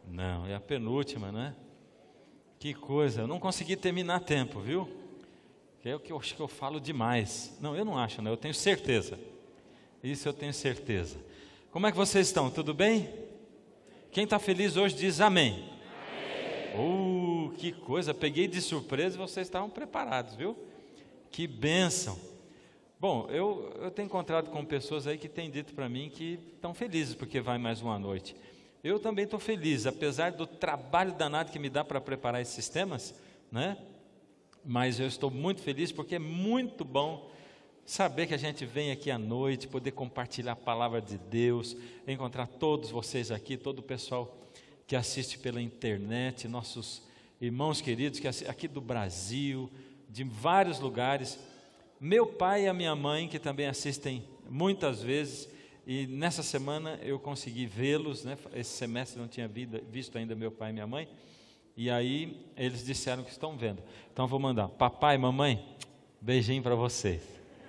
Não, é a penúltima, né? Que coisa, eu não consegui terminar a tempo, viu? É o que eu acho que eu falo demais. Não, eu não acho, né? Eu tenho certeza. Isso eu tenho certeza. Como é que vocês estão? Tudo bem? Quem está feliz hoje diz amém. Amém. Que coisa, peguei de surpresa e vocês estavam preparados, viu? Que bênção. Bom, eu tenho encontrado com pessoas aí que têm dito para mim que estão felizes porque vai mais uma noite. Eu também estou feliz, apesar do trabalho danado que me dá para preparar esses temas, né? Mas eu estou muito feliz porque é muito bom saber que a gente vem aqui à noite, poder compartilhar a palavra de Deus, encontrar todos vocês aqui, todo o pessoal que assiste pela internet, nossos irmãos queridos que aqui do Brasil, de vários lugares, meu pai e a minha mãe que também assistem muitas vezes, e nessa semana eu consegui vê-los, né? Esse semestre não tinha visto ainda meu pai e minha mãe, e aí eles disseram que estão vendo. Então eu vou mandar, papai, mamãe, beijinho para vocês.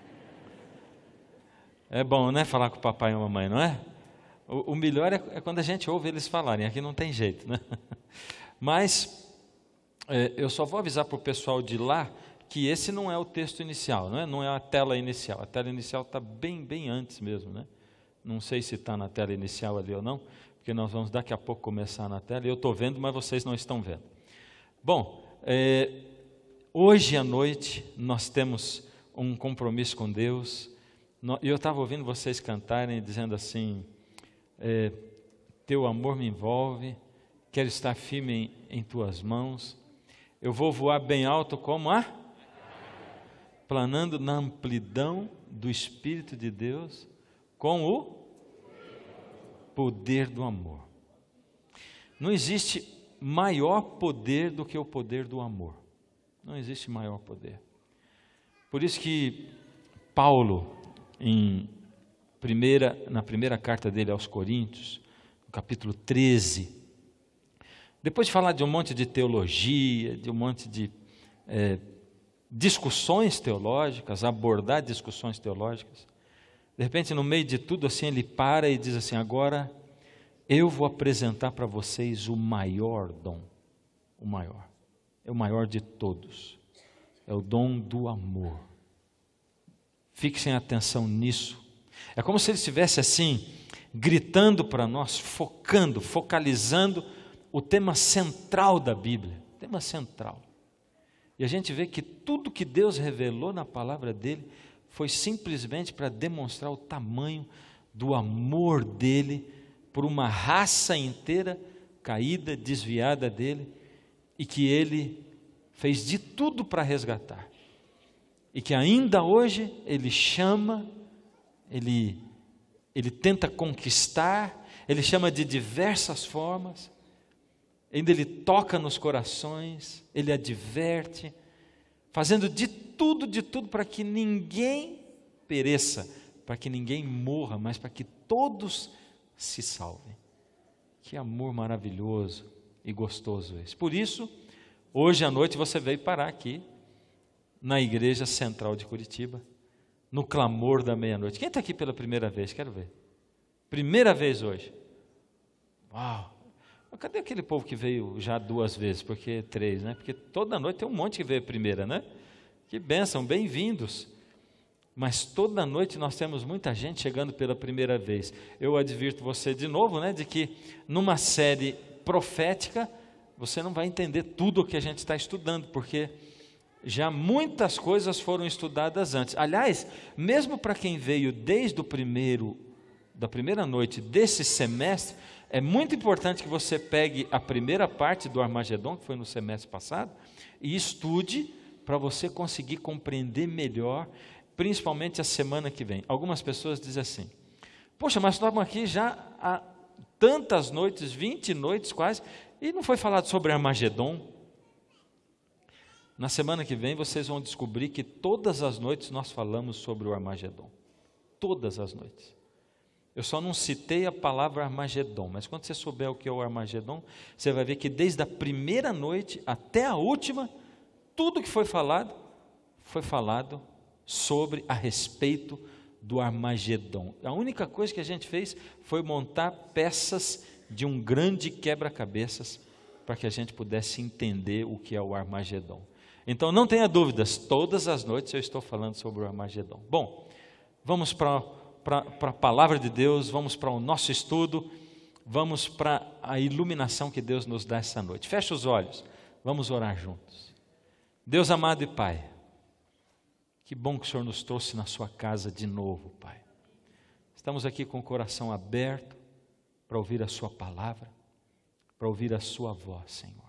É bom, né, falar com o papai e a mamãe, não é? O melhor é quando a gente ouve eles falarem, aqui não tem jeito, né? Mas eu só vou avisar para o pessoal de lá que esse não é o texto inicial, não é a tela inicial. A tela inicial está bem antes mesmo, né? Não sei se está na tela inicial ali ou não, porque nós vamos daqui a pouco começar na tela, e eu estou vendo, mas vocês não estão vendo. Bom, hoje à noite nós temos um compromisso com Deus, e eu estava ouvindo vocês cantarem, dizendo assim, teu amor me envolve, quero estar firme em tuas mãos, eu vou voar bem alto como planando na amplidão do Espírito de Deus, com o poder do amor. Não existe maior poder do que o poder do amor. Não existe maior poder. Por isso que Paulo, na primeira carta dele aos Coríntios, no capítulo 13, depois de falar de um monte de teologia, de um monte de discussões teológicas, abordar discussões teológicas, de repente, no meio de tudo, assim, ele para e diz assim, agora eu vou apresentar para vocês o maior dom, o maior, é o maior de todos, é o dom do amor. Fixem atenção nisso. É como se ele estivesse assim, gritando para nós, focalizando o tema central da Bíblia, tema central. E a gente vê que tudo que Deus revelou na palavra dele foi simplesmente para demonstrar o tamanho do amor dele por uma raça inteira caída, desviada dele, e que ele fez de tudo para resgatar. E que ainda hoje ele chama, ele tenta conquistar, ele chama de diversas formas, ainda ele toca nos corações, ele adverte, fazendo de tudo para que ninguém pereça, para que ninguém morra, mas para que todos se salvem. Que amor maravilhoso e gostoso esse. Por isso, hoje à noite você veio parar aqui, na Igreja Central de Curitiba, no clamor da meia-noite. Quem está aqui pela primeira vez? Quero ver. Primeira vez hoje. Uau! Cadê aquele povo que veio já 2 vezes? Porque 3, né? Porque toda noite tem um monte que veio a primeira, né? Que bênção, bem-vindos. Mas toda noite nós temos muita gente chegando pela primeira vez. Eu advirto você de novo, né? De que numa série profética, você não vai entender tudo o que a gente está estudando, porque já muitas coisas foram estudadas antes. Aliás, mesmo para quem veio desde da primeira noite desse semestre, é muito importante que você pegue a primeira parte do Armagedon, que foi no semestre passado, e estude para você conseguir compreender melhor, principalmente a semana que vem. Algumas pessoas dizem assim, poxa, mas nós estamos aqui já há tantas noites, 20 noites quase, e não foi falado sobre Armagedon. Na semana que vem vocês vão descobrir que todas as noites nós falamos sobre o Armagedon. Todas as noites. Eu só não citei a palavra Armagedon, mas quando você souber o que é o Armagedon, você vai ver que desde a primeira noite até a última, tudo que foi falado sobre, a respeito do Armagedon. A única coisa que a gente fez foi montar peças de um grande quebra-cabeças para que a gente pudesse entender o que é o Armagedon. Então não tenha dúvidas, todas as noites eu estou falando sobre o Armagedon. Bom, vamos para a palavra de Deus, vamos para o nosso estudo, vamos para a iluminação que Deus nos dá essa noite. Feche os olhos, vamos orar juntos. Deus amado e Pai, que bom que o Senhor nos trouxe na sua casa de novo, Pai. Estamos aqui com o coração aberto para ouvir a sua palavra, para ouvir a sua voz, Senhor.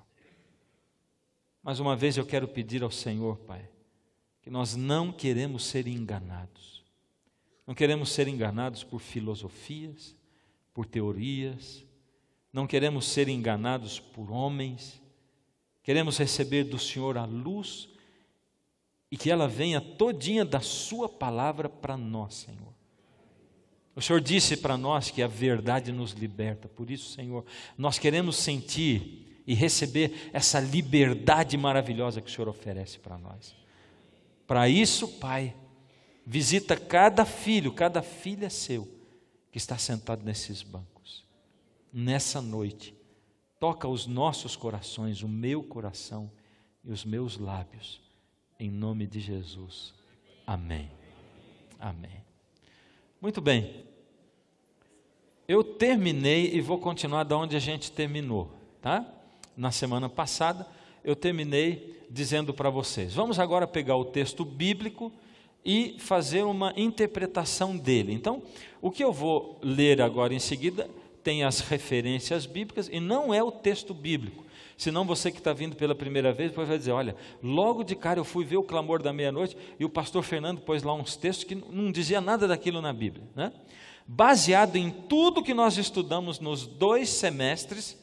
Mais uma vez eu quero pedir ao Senhor, Pai, que nós não queremos ser enganados. Não queremos ser enganados por filosofias, por teorias, não queremos ser enganados por homens. Queremos receber do Senhor a luz e que ela venha todinha da sua palavra para nós, Senhor. O Senhor disse para nós que a verdade nos liberta, por isso, Senhor, nós queremos sentir e receber essa liberdade maravilhosa que o Senhor oferece para nós. Para isso, Pai, visita cada filho, cada filha seu que está sentado nesses bancos. Nessa noite, toca os nossos corações, o meu coração e os meus lábios, em nome de Jesus. Amém. Amém. Muito bem. Eu terminei e vou continuar da onde a gente terminou, tá? Na semana passada, eu terminei dizendo para vocês, vamos agora pegar o texto bíblico e fazer uma interpretação dele. Então, o que eu vou ler agora em seguida tem as referências bíblicas e não é o texto bíblico. Senão você que está vindo pela primeira vez depois vai dizer, olha, logo de cara eu fui ver o clamor da meia-noite e o pastor Fernando pôs lá uns textos que não dizia nada daquilo na Bíblia, né? Baseado em tudo que nós estudamos nos 2 semestres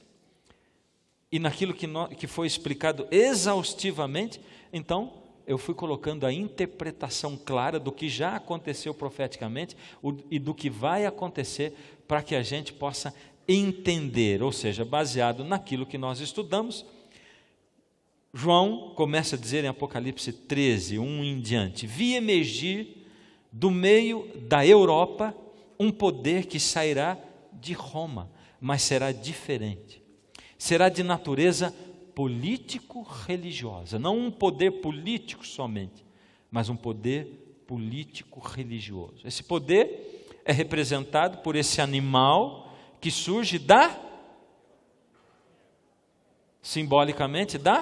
e naquilo que foi explicado exaustivamente, então eu fui colocando a interpretação clara do que já aconteceu profeticamente e do que vai acontecer para que a gente possa entender, ou seja, baseado naquilo que nós estudamos. João começa a dizer em Apocalipse 13, 1 em diante, vi emergir do meio da Europa um poder que sairá de Roma, mas será diferente. Será de natureza político-religiosa, não um poder político somente, mas um poder político-religioso. Esse poder é representado por esse animal que surge simbolicamente da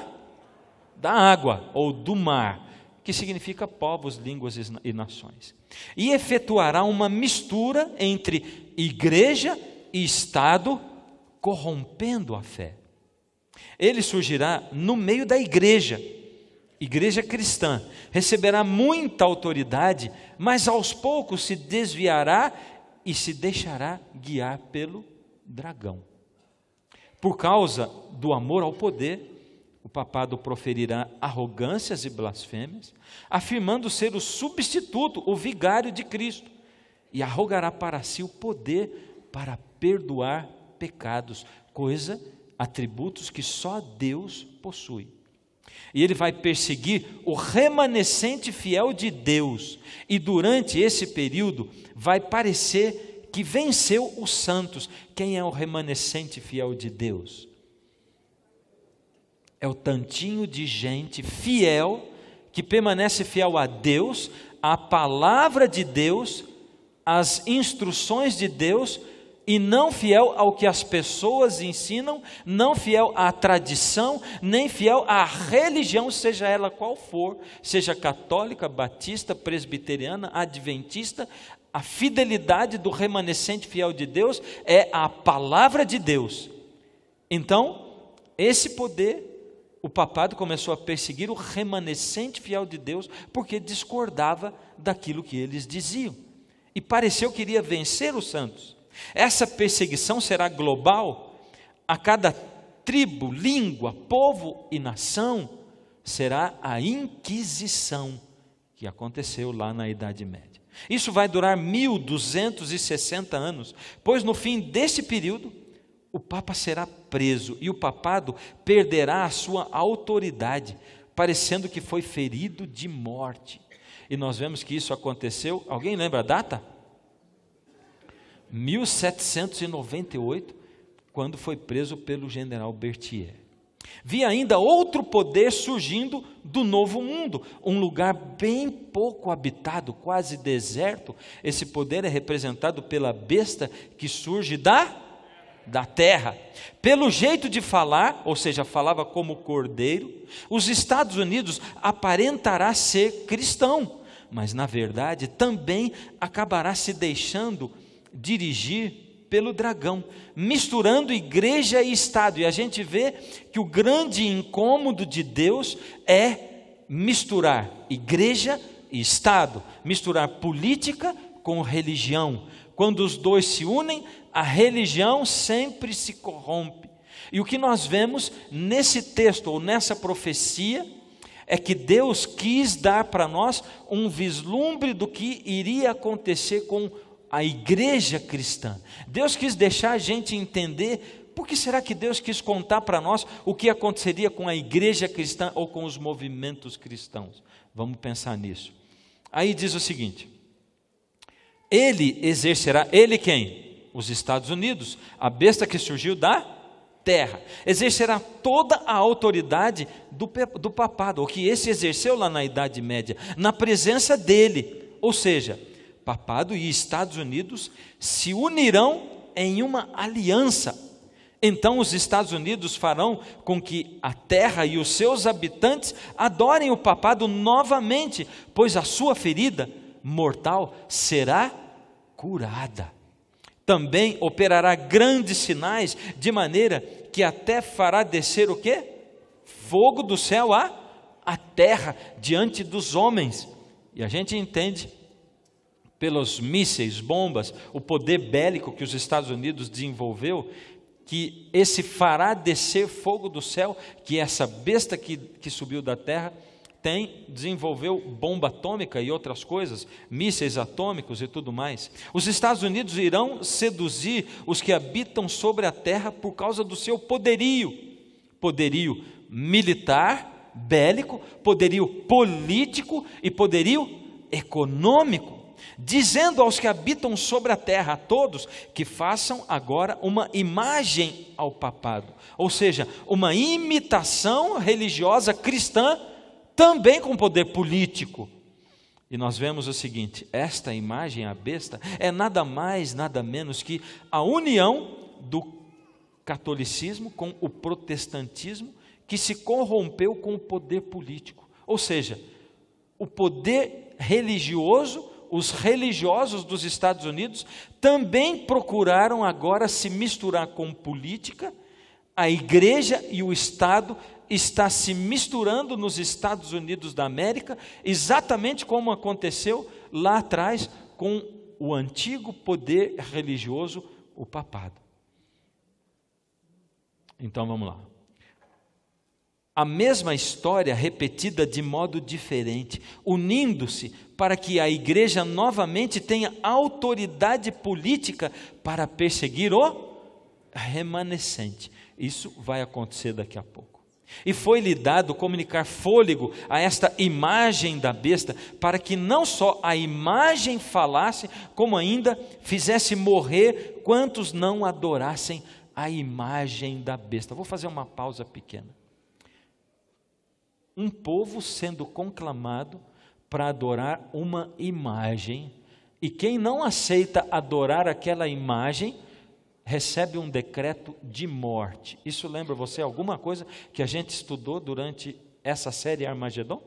água ou do mar, que significa povos, línguas e nações. E efetuará uma mistura entre igreja e Estado, corrompendo a fé. Ele surgirá no meio da igreja cristã, receberá muita autoridade, mas aos poucos se desviará e se deixará guiar pelo dragão. Por causa do amor ao poder, o papado proferirá arrogâncias e blasfêmias, afirmando ser o substituto, o vigário de Cristo, e arrogará para si o poder para perdoar pecados, atributos que só Deus possui. E ele vai perseguir o remanescente fiel de Deus, e durante esse período vai parecer que venceu os santos. Quem é o remanescente fiel de Deus? É o tantinho de gente fiel, que permanece fiel a Deus, à palavra de Deus, às instruções de Deus, e não fiel ao que as pessoas ensinam, não fiel à tradição, nem fiel à religião, seja ela qual for, seja católica, batista, presbiteriana, adventista. A fidelidade do remanescente fiel de Deus é a palavra de Deus. Então, esse poder, o papado começou a perseguir o remanescente fiel de Deus, porque discordava daquilo que eles diziam, e pareceu que iria vencer os santos. Essa perseguição será global, a cada tribo, língua, povo e nação será a Inquisição, que aconteceu lá na Idade Média. Isso vai durar 1260 anos, pois no fim desse período, o Papa será preso e o papado perderá a sua autoridade, parecendo que foi ferido de morte. E nós vemos que isso aconteceu, alguém lembra a data? 1798, quando foi preso pelo general Berthier. Vi ainda outro poder surgindo do novo mundo, um lugar bem pouco habitado, quase deserto. Esse poder é representado pela besta que surge da terra. Pelo jeito de falar, ou seja, falava como cordeiro, os Estados Unidos aparentará ser cristão, mas na verdade também acabará se deixando dirigir pelo dragão, misturando igreja e Estado. E a gente vê que o grande incômodo de Deus é misturar igreja e Estado, misturar política com religião. Quando os dois se unem, a religião sempre se corrompe. E o que nós vemos nesse texto, ou nessa profecia, é que Deus quis dar para nós um vislumbre do que iria acontecer com a igreja cristã. Deus quis deixar a gente entender, por que será que Deus quis contar para nós o que aconteceria com a igreja cristã ou com os movimentos cristãos? Vamos pensar nisso. Aí diz o seguinte: ele exercerá, ele quem? Os Estados Unidos, a besta que surgiu da terra, exercerá toda a autoridade do papado, o que esse exerceu lá na Idade Média, na presença dele, ou seja, papado e Estados Unidos se unirão em uma aliança. Então os Estados Unidos farão com que a terra e os seus habitantes adorem o papado novamente, pois a sua ferida mortal será curada. Também operará grandes sinais, de maneira que até fará descer o quê? Fogo do céu à terra, diante dos homens. E a gente entende, pelos mísseis, bombas, o poder bélico que os Estados Unidos desenvolveu, que esse fará descer fogo do céu, que essa besta que subiu da terra desenvolveu bomba atômica e outras coisas, mísseis atômicos e tudo mais. Os Estados Unidos irão seduzir os que habitam sobre a terra por causa do seu poderio militar, bélico, poderio político e poderio econômico, dizendo aos que habitam sobre a terra, a todos, que façam agora uma imagem ao papado, ou seja, uma imitação religiosa cristã, também com poder político. E nós vemos o seguinte: esta imagem, a besta, é nada mais, nada menos que a união do catolicismo com o protestantismo, que se corrompeu com o poder político. Ou seja, o poder religioso, os religiosos dos Estados Unidos também procuraram agora se misturar com política. A igreja e o Estado está se misturando nos Estados Unidos da América, exatamente como aconteceu lá atrás com o antigo poder religioso, o papado. Então vamos lá. A mesma história repetida de modo diferente, unindo-se para que a igreja novamente tenha autoridade política para perseguir o remanescente. Isso vai acontecer daqui a pouco. E foi-lhe dado comunicar fôlego a esta imagem da besta, para que não só a imagem falasse, como ainda fizesse morrer quantos não adorassem a imagem da besta. Vou fazer uma pausa pequena. Um povo sendo conclamado para adorar uma imagem, e quem não aceita adorar aquela imagem, recebe um decreto de morte. Isso lembra você alguma coisa que a gente estudou durante essa série Armagedon?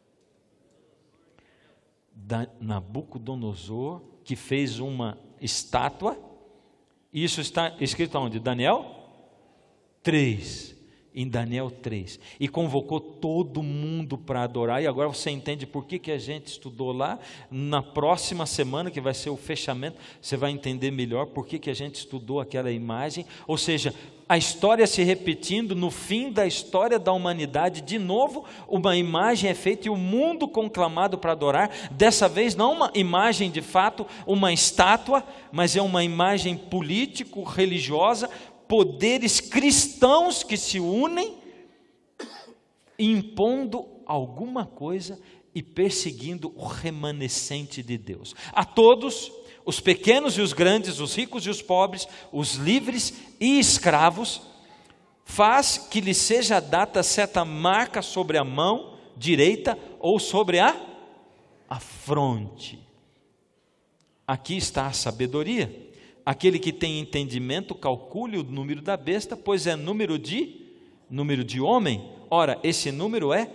Nabucodonosor, que fez uma estátua, isso está escrito onde? Daniel 3. Em Daniel 3, e convocou todo mundo para adorar. E agora você entende por que a gente estudou lá. Na próxima semana, que vai ser o fechamento, você vai entender melhor por que a gente estudou aquela imagem. Ou seja, a história se repetindo, no fim da história da humanidade, de novo, uma imagem é feita e o mundo conclamado para adorar. Dessa vez não uma imagem de fato, uma estátua, mas é uma imagem político-religiosa, poderes cristãos que se unem, impondo alguma coisa e perseguindo o remanescente de Deus. A todos os pequenos e os grandes, os ricos e os pobres, os livres e escravos, faz que lhe seja dada certa marca sobre a mão direita ou sobre a fronte. Aqui está a sabedoria. Aquele que tem entendimento, calcule o número da besta, pois é número de homem. Ora, esse número é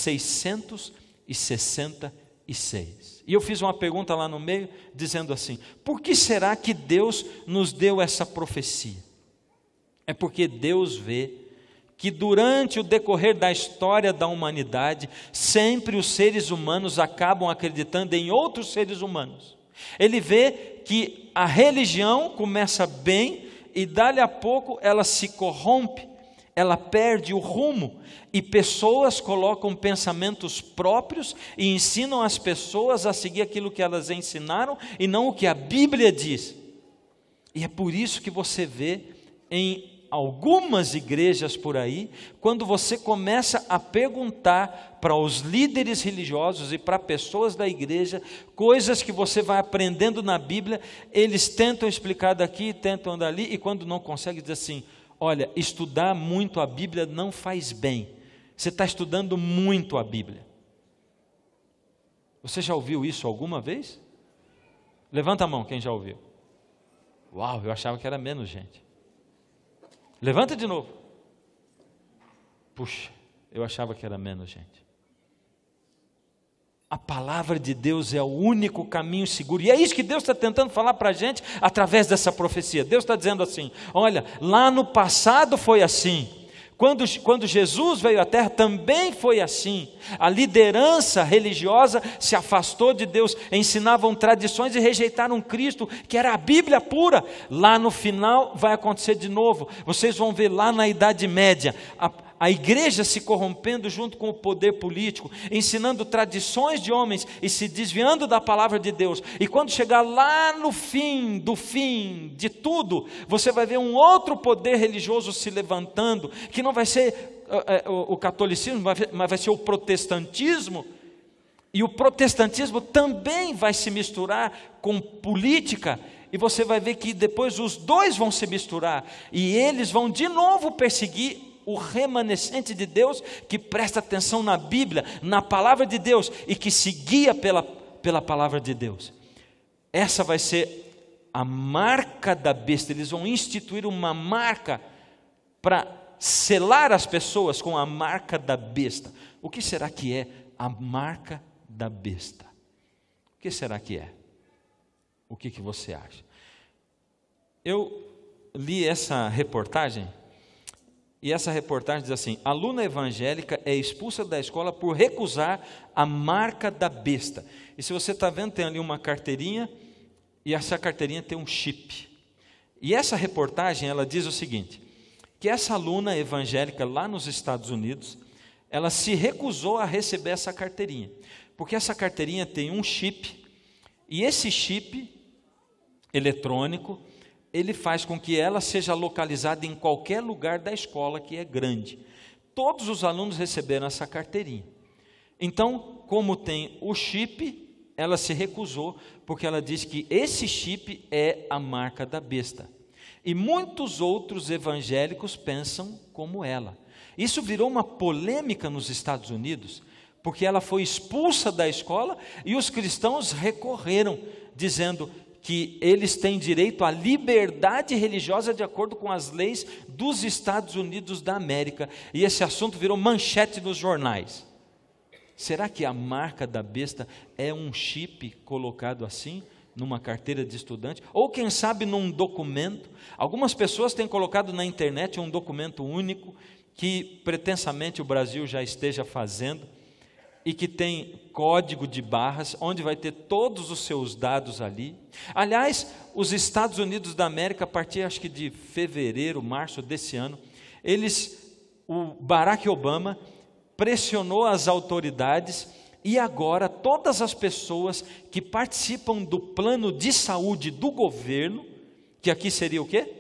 666. E eu fiz uma pergunta lá no meio, dizendo assim: por que será que Deus nos deu essa profecia? É porque Deus vê que durante o decorrer da história da humanidade, sempre os seres humanos acabam acreditando em outros seres humanos. Ele vê que a religião começa bem e dali a pouco ela se corrompe, ela perde o rumo, e pessoas colocam pensamentos próprios e ensinam as pessoas a seguir aquilo que elas ensinaram e não o que a Bíblia diz. E é por isso que você vê em algumas igrejas por aí, quando você começa a perguntar para os líderes religiosos e para pessoas da igreja, coisas que você vai aprendendo na Bíblia, eles tentam explicar daqui, tentam dali, e quando não conseguem, diz assim: olha, estudar muito a Bíblia não faz bem, você está estudando muito a Bíblia. Você já ouviu isso alguma vez? Levanta a mão quem já ouviu. Uau, eu achava que era menos gente. Levanta de novo. Puxa, eu achava que era menos gente. A palavra de Deus é o único caminho seguro, e é isso que Deus está tentando falar para a gente através dessa profecia. Deus está dizendo assim: olha, lá no passado foi assim, quando Jesus veio à terra também foi assim. A liderança religiosa se afastou de Deus, ensinavam tradições e rejeitaram Cristo, que era a Bíblia pura. Lá no final vai acontecer de novo. Vocês vão ver lá na Idade Média a igreja se corrompendo junto com o poder político, ensinando tradições de homens e se desviando da palavra de Deus. E quando chegar lá no fim do fim de tudo, você vai ver um outro poder religioso se levantando, que não vai ser o catolicismo, mas vai ser o protestantismo. E o protestantismo também vai se misturar com política, e você vai ver que depois os dois vão se misturar, e eles vão de novo perseguir o remanescente de Deus, que presta atenção na Bíblia, na palavra de Deus, e que se guia pela palavra de Deus. Essa vai ser a marca da besta. Eles vão instituir uma marca para selar as pessoas com a marca da besta. O que será que é a marca da besta? O que será que é? O que você acha? Eu li essa reportagem, e essa reportagem diz assim: aluna evangélica é expulsa da escola por recusar a marca da besta. E se você está vendo, tem ali uma carteirinha, e essa carteirinha tem um chip. E essa reportagem, ela diz o seguinte, que essa aluna evangélica lá nos Estados Unidos, ela se recusou a receber essa carteirinha, porque essa carteirinha tem um chip, e esse chip eletrônico, ele faz com que ela seja localizada em qualquer lugar da escola que é grande. Todos os alunos receberam essa carteirinha. Então, como tem o chip, ela se recusou, porque ela diz que esse chip é a marca da besta. E muitos outros evangélicos pensam como ela. Isso virou uma polêmica nos Estados Unidos, porque ela foi expulsa da escola e os cristãos recorreram, dizendo que eles têm direito à liberdade religiosa de acordo com as leis dos Estados Unidos da América. E esse assunto virou manchete nos jornais. Será que a marca da besta é um chip colocado assim, numa carteira de estudante? Ou quem sabe num documento? Algumas pessoas têm colocado na internet um documento único, que pretensamente o Brasil já esteja fazendo, e que tem código de barras, onde vai ter todos os seus dados ali. Aliás, os Estados Unidos da América, a partir acho que de fevereiro, março desse ano, o Barack Obama pressionou as autoridades, e agora todas as pessoas que participam do plano de saúde do governo, que aqui seria o quê?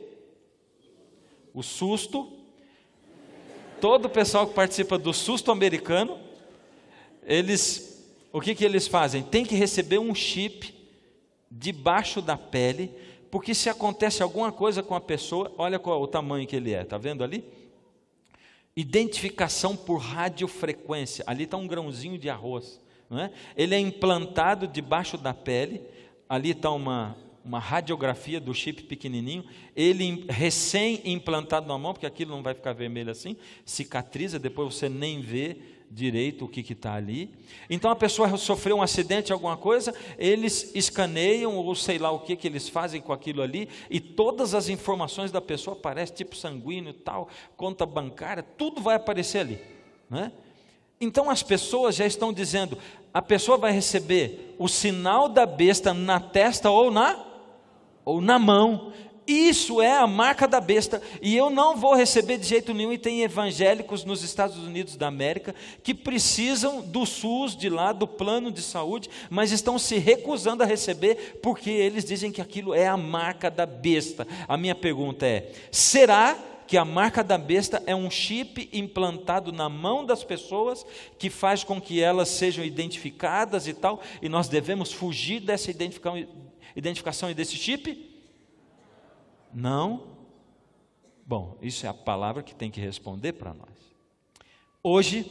O susto. Todo o pessoal que participa do susto americano, o que eles fazem? Tem que receber um chip debaixo da pele, porque se acontece alguma coisa com a pessoa, olha qual o tamanho que ele é, está vendo ali? Identificação por radiofrequência, ali está um grãozinho de arroz, não é? Ele é implantado debaixo da pele, ali está uma radiografia do chip pequenininho, ele recém-implantado na mão, porque aquilo não vai ficar vermelho assim, cicatriza, depois você nem vê direito o que está ali. Então a pessoa sofreu um acidente, alguma coisa, eles escaneiam, ou sei lá o que eles fazem com aquilo ali, e todas as informações da pessoa aparecem, tipo sanguíneo, tal, conta bancária, tudo vai aparecer ali, né? Então as pessoas já estão dizendo, a pessoa vai receber o sinal da besta na testa ou na mão. Isso é a marca da besta, e eu não vou receber de jeito nenhum. E tem evangélicos nos Estados Unidos da América que precisam do SUS de lá, do plano de saúde, mas estão se recusando a receber, porque eles dizem que aquilo é a marca da besta. A minha pergunta é, será que a marca da besta é um chip implantado na mão das pessoas, que faz com que elas sejam identificadas e tal, e nós devemos fugir dessa identificação e desse chip? Não? Bom, isso é a palavra que tem que responder para nós. Hoje,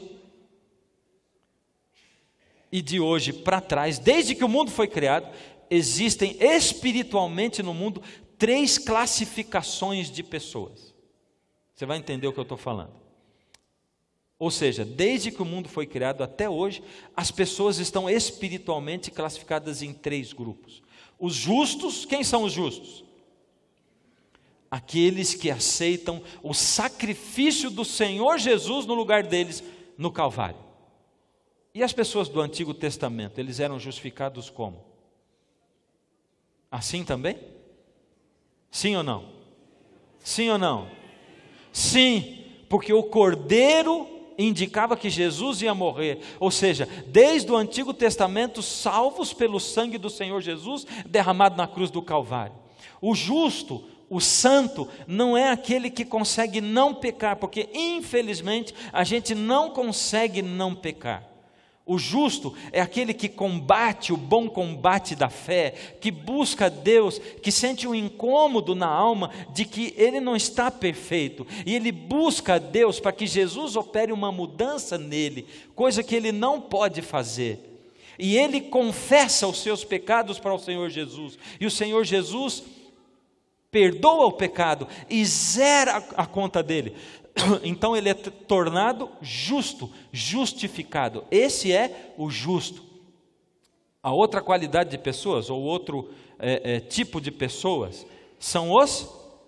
e de hoje para trás, desde que o mundo foi criado, existem espiritualmente no mundo 3 classificações de pessoas. Você vai entender o que eu estou falando. Ou seja, desde que o mundo foi criado até hoje, as pessoas estão espiritualmente classificadas em 3 grupos. Os justos, quem são os justos? Aqueles que aceitam o sacrifício do Senhor Jesus no lugar deles no Calvário. E as pessoas do Antigo Testamento, eles eram justificados como? Assim também? Sim ou não? Sim ou não? Sim, porque o Cordeiro indicava que Jesus ia morrer, ou seja, desde o Antigo Testamento, salvos pelo sangue do Senhor Jesus derramado na cruz do Calvário. O justo, o santo, não é aquele que consegue não pecar, porque infelizmente a gente não consegue não pecar. O justo é aquele que combate o bom combate da fé, que busca Deus, que sente um incômodo na alma de que ele não está perfeito, e ele busca Deus para que Jesus opere uma mudança nele, coisa que ele não pode fazer. E ele confessa os seus pecados para o Senhor Jesus, e o Senhor Jesus perdoa o pecado e zera a conta dele. Então ele é tornado justo, justificado. Esse é o justo. A outra qualidade de pessoas, ou outro tipo de pessoas, são os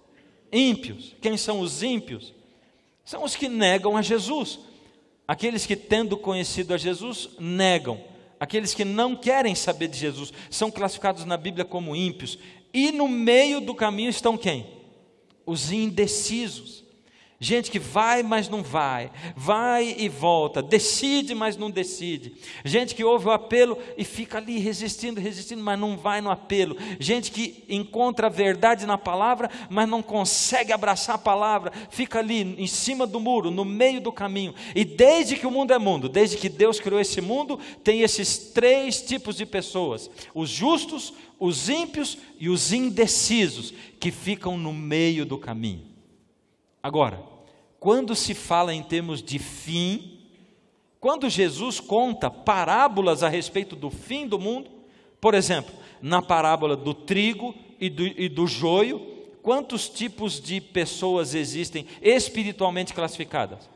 ímpios. Quem são os ímpios? São os que negam a Jesus. Aqueles que, tendo conhecido a Jesus, negam. Aqueles que não querem saber de Jesus são classificados na Bíblia como ímpios. E no meio do caminho estão quem? Os indecisos. Gente que vai, mas não vai e volta, decide, mas não decide. Gente que ouve o apelo e fica ali resistindo, mas não vai no apelo. Gente que encontra a verdade na palavra, mas não consegue abraçar a palavra, fica ali em cima do muro, no meio do caminho. E desde que o mundo é mundo, desde que Deus criou esse mundo, tem esses 3 tipos de pessoas: os justos, os ímpios e os indecisos, que ficam no meio do caminho. Agora, quando se fala em termos de fim, quando Jesus conta parábolas a respeito do fim do mundo, por exemplo, na parábola do trigo e do joio, quantos tipos de pessoas existem espiritualmente classificadas?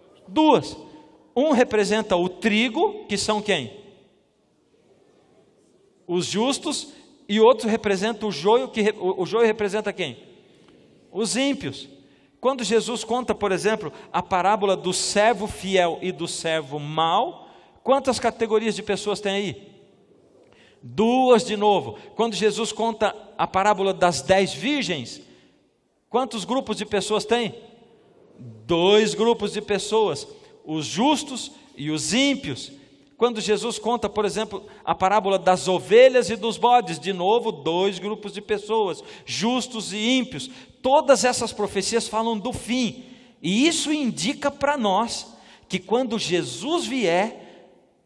2. Um representa o trigo, que são quem? Os justos, e outro representa o joio, que o joio representa quem? Os ímpios. Quando Jesus conta, por exemplo, a parábola do servo fiel e do servo mau, quantas categorias de pessoas tem aí? 2 de novo. Quando Jesus conta a parábola das 10 virgens, quantos grupos de pessoas tem? 2 grupos de pessoas, os justos e os ímpios. Quando Jesus conta, por exemplo, a parábola das ovelhas e dos bodes, de novo, 2 grupos de pessoas, justos e ímpios. Todas essas profecias falam do fim, e isso indica para nós que quando Jesus vier,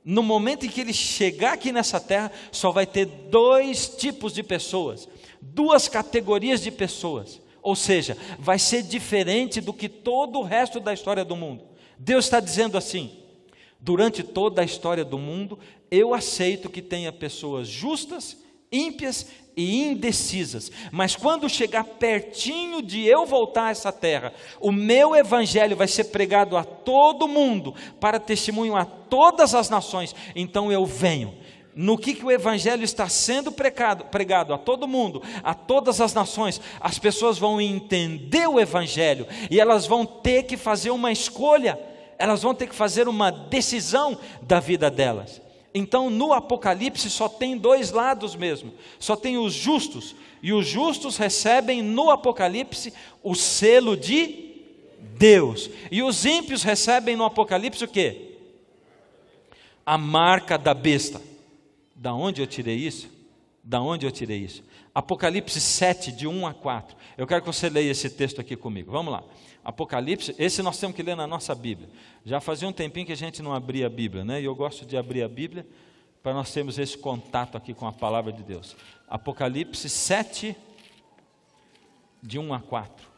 no momento em que ele chegar aqui nessa terra, só vai ter 2 tipos de pessoas, 2 categorias de pessoas. Ou seja, vai ser diferente do que todo o resto da história do mundo. Deus está dizendo assim: durante toda a história do mundo, eu aceito que tenha pessoas justas, ímpias e indecisas, mas quando chegar pertinho de eu voltar a essa terra, o meu evangelho vai ser pregado a todo mundo, para testemunho a todas as nações. Então eu venho. No que o evangelho está sendo pregado a todo mundo, a todas as nações, as pessoas vão entender o evangelho, e elas vão ter que fazer uma escolha, elas vão ter que fazer uma decisão da vida delas. Então no Apocalipse só tem 2 lados mesmo, só tem os justos, e os justos recebem no Apocalipse o selo de Deus, e os ímpios recebem no Apocalipse o quê? A marca da besta. Da onde eu tirei isso? Da onde eu tirei isso? Apocalipse 7, de 1 a 4. Eu quero que você leia esse texto aqui comigo. Vamos lá. Apocalipse, esse nós temos que ler na nossa Bíblia. Já fazia um tempinho que a gente não abria a Bíblia, né? E eu gosto de abrir a Bíblia para nós termos esse contato aqui com a palavra de Deus. Apocalipse 7, de 1 a 4.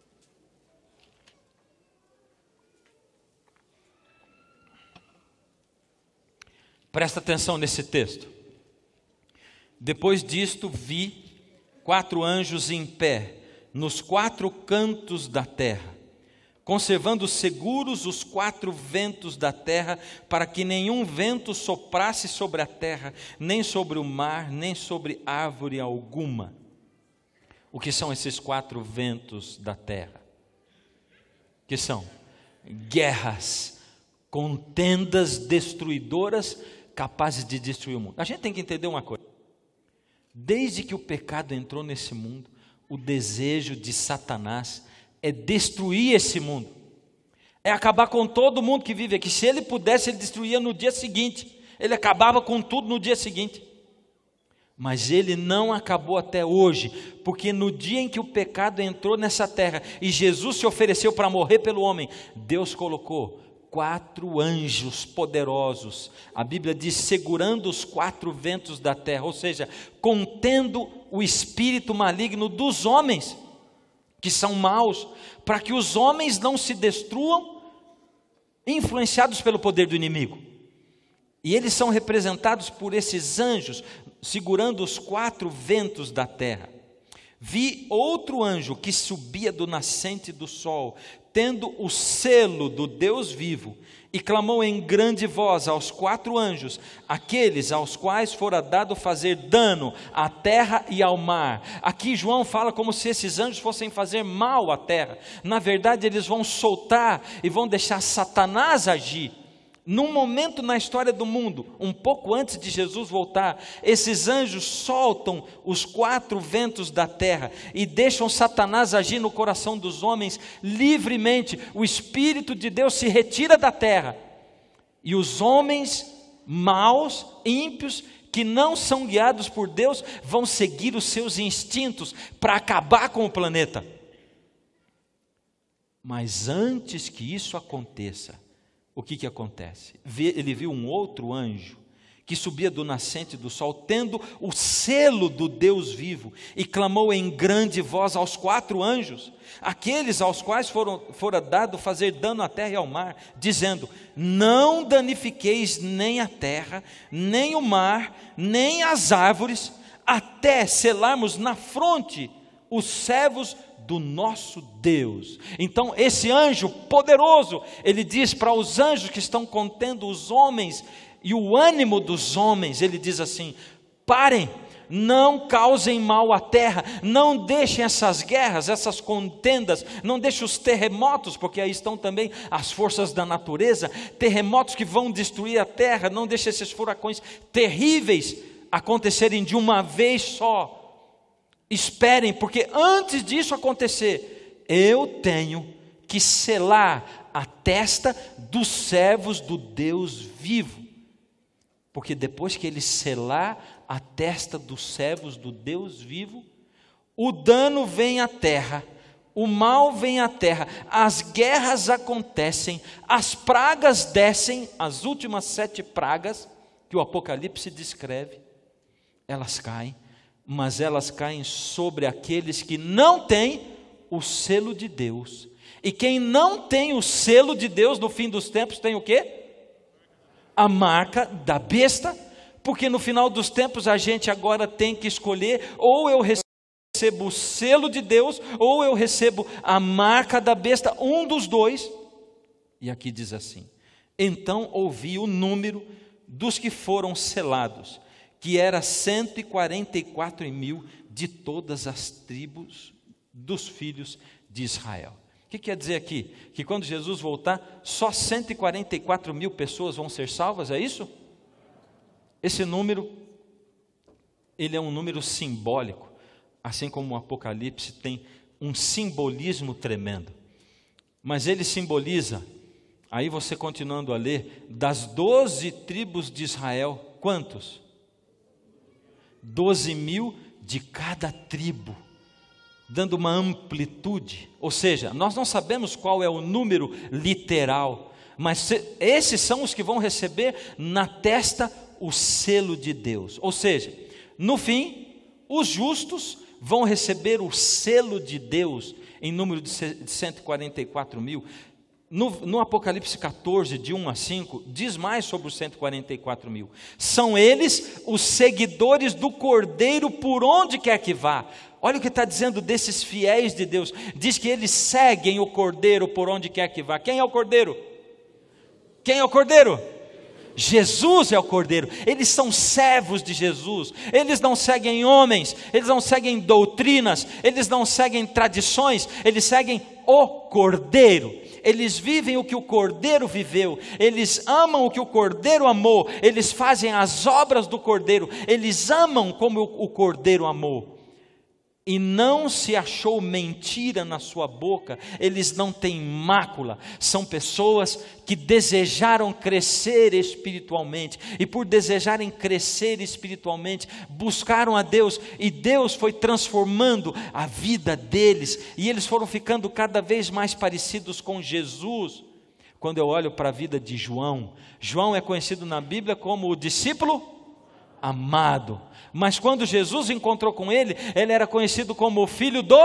Presta atenção nesse texto. Depois disto vi 4 anjos em pé, nos 4 cantos da terra, conservando seguros os 4 ventos da terra, para que nenhum vento soprasse sobre a terra, nem sobre o mar, nem sobre árvore alguma. O que são esses 4 ventos da terra? Que são guerras, contendas destruidoras, capazes de destruir o mundo. A gente tem que entender uma coisa. Desde que o pecado entrou nesse mundo, o desejo de Satanás é destruir esse mundo, é acabar com todo mundo que vive aqui. Se ele pudesse, ele destruía no dia seguinte, ele acabava com tudo no dia seguinte. Mas ele não acabou até hoje, porque no dia em que o pecado entrou nessa terra e Jesus se ofereceu para morrer pelo homem, Deus colocou 4 anjos poderosos, a Bíblia diz, segurando os 4 ventos da terra, ou seja, contendo o espírito maligno dos homens, que são maus, para que os homens não se destruam, influenciados pelo poder do inimigo. E eles são representados por esses anjos, segurando os 4 ventos da terra. Vi outro anjo que subia do nascente do sol, tendo o selo do Deus vivo, e clamou em grande voz aos 4 anjos, aqueles aos quais fora dado fazer dano à terra e ao mar. Aqui João fala como se esses anjos fossem fazer mal à terra. Na verdade, eles vão soltar e vão deixar Satanás agir. Num momento na história do mundo, um pouco antes de Jesus voltar, esses anjos soltam os 4 ventos da terra e deixam Satanás agir no coração dos homens livremente. O Espírito de Deus se retira da terra e os homens maus, ímpios, que não são guiados por Deus, vão seguir os seus instintos para acabar com o planeta. Mas antes que isso aconteça, o que acontece? Ele viu um outro anjo que subia do nascente do sol, tendo o selo do Deus vivo, e clamou em grande voz aos 4 anjos, aqueles aos quais fora dado fazer dano à terra e ao mar, dizendo: não danifiqueis nem a terra, nem o mar, nem as árvores, até selarmos na fronte os servos do nosso Deus. Então esse anjo poderoso, ele diz para os anjos que estão contendo os homens e o ânimo dos homens, ele diz assim: parem, não causem mal à terra, não deixem essas guerras, essas contendas, não deixem os terremotos, porque aí estão também as forças da natureza, terremotos que vão destruir a terra, não deixem esses furacões terríveis acontecerem de uma vez só. Esperem, porque antes disso acontecer, eu tenho que selar a testa dos servos do Deus vivo. Porque depois que ele selar a testa dos servos do Deus vivo, o dano vem à terra, o mal vem à terra, as guerras acontecem, as pragas descem, as últimas 7 pragas que o Apocalipse descreve, elas caem, mas elas caem sobre aqueles que não têm o selo de Deus. E quem não tem o selo de Deus no fim dos tempos tem o quê? A marca da besta, porque no final dos tempos a gente agora tem que escolher: ou eu recebo o selo de Deus, ou eu recebo a marca da besta, um dos dois. E aqui diz assim: então ouvi o número dos que foram selados, que era 144.000 de todas as tribos dos filhos de Israel. O que quer dizer aqui? Que quando Jesus voltar, só 144.000 pessoas vão ser salvas, é isso? Esse número, ele é um número simbólico, assim como o Apocalipse tem um simbolismo tremendo. Mas ele simboliza, aí você continuando a ler, das 12 tribos de Israel, quantos? 12.000 de cada tribo, dando uma amplitude. Ou seja, nós não sabemos qual é o número literal, mas esses são os que vão receber na testa o selo de Deus. Ou seja, no fim, os justos vão receber o selo de Deus em número de 144.000. No Apocalipse 14, de 1 a 5, diz mais sobre os 144.000. São eles os seguidores do Cordeiro por onde quer que vá. Olha o que está dizendo desses fiéis de Deus. Diz que eles seguem o Cordeiro por onde quer que vá. Quem é o Cordeiro? Quem é o Cordeiro? Jesus é o Cordeiro. Eles são servos de Jesus. Eles não seguem homens, eles não seguem doutrinas, eles não seguem tradições, eles seguem o Cordeiro. Eles vivem o que o Cordeiro viveu, eles amam o que o Cordeiro amou, eles fazem as obras do Cordeiro, eles amam como o Cordeiro amou. E não se achou mentira na sua boca, eles não têm mácula, são pessoas que desejaram crescer espiritualmente, e por desejarem crescer espiritualmente, buscaram a Deus, e Deus foi transformando a vida deles, e eles foram ficando cada vez mais parecidos com Jesus. Quando eu olho para a vida de João, João é conhecido na Bíblia como o discípulo amado, mas quando Jesus encontrou com ele, ele era conhecido como o filho do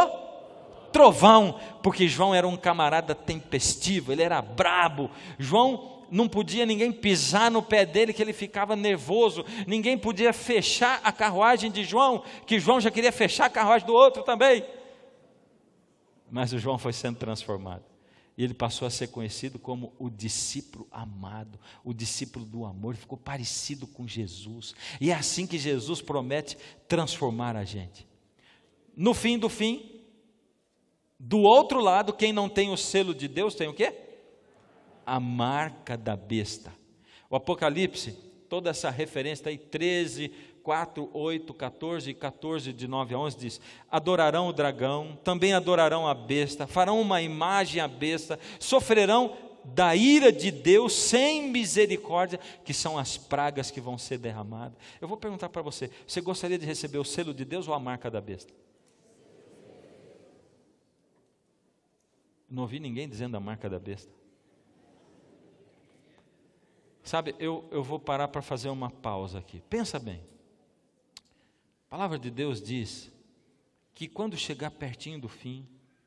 trovão, porque João era um camarada tempestivo, ele era brabo. João não podia ninguém pisar no pé dele, que ele ficava nervoso, ninguém podia fechar a carruagem de João, que João já queria fechar a carruagem do outro também. Mas o João foi sendo transformado, e ele passou a ser conhecido como o discípulo amado, o discípulo do amor. Ficou parecido com Jesus, e é assim que Jesus promete transformar a gente. No fim do fim, do outro lado, quem não tem o selo de Deus tem o quê? A marca da besta. O Apocalipse, toda essa referência aí, 13, 4, 8, 14 e 14 de 9 a 11 diz: adorarão o dragão, também adorarão a besta, farão uma imagem à besta, sofrerão da ira de Deus sem misericórdia, que são as pragas que vão ser derramadas. Eu vou perguntar para você, você gostaria de receber o selo de Deus ou a marca da besta? Não ouvi ninguém dizendo a marca da besta. Sabe, eu vou parar para fazer uma pausa aqui. Pensa bem. A palavra de Deus diz que quando chegar pertinho do fim,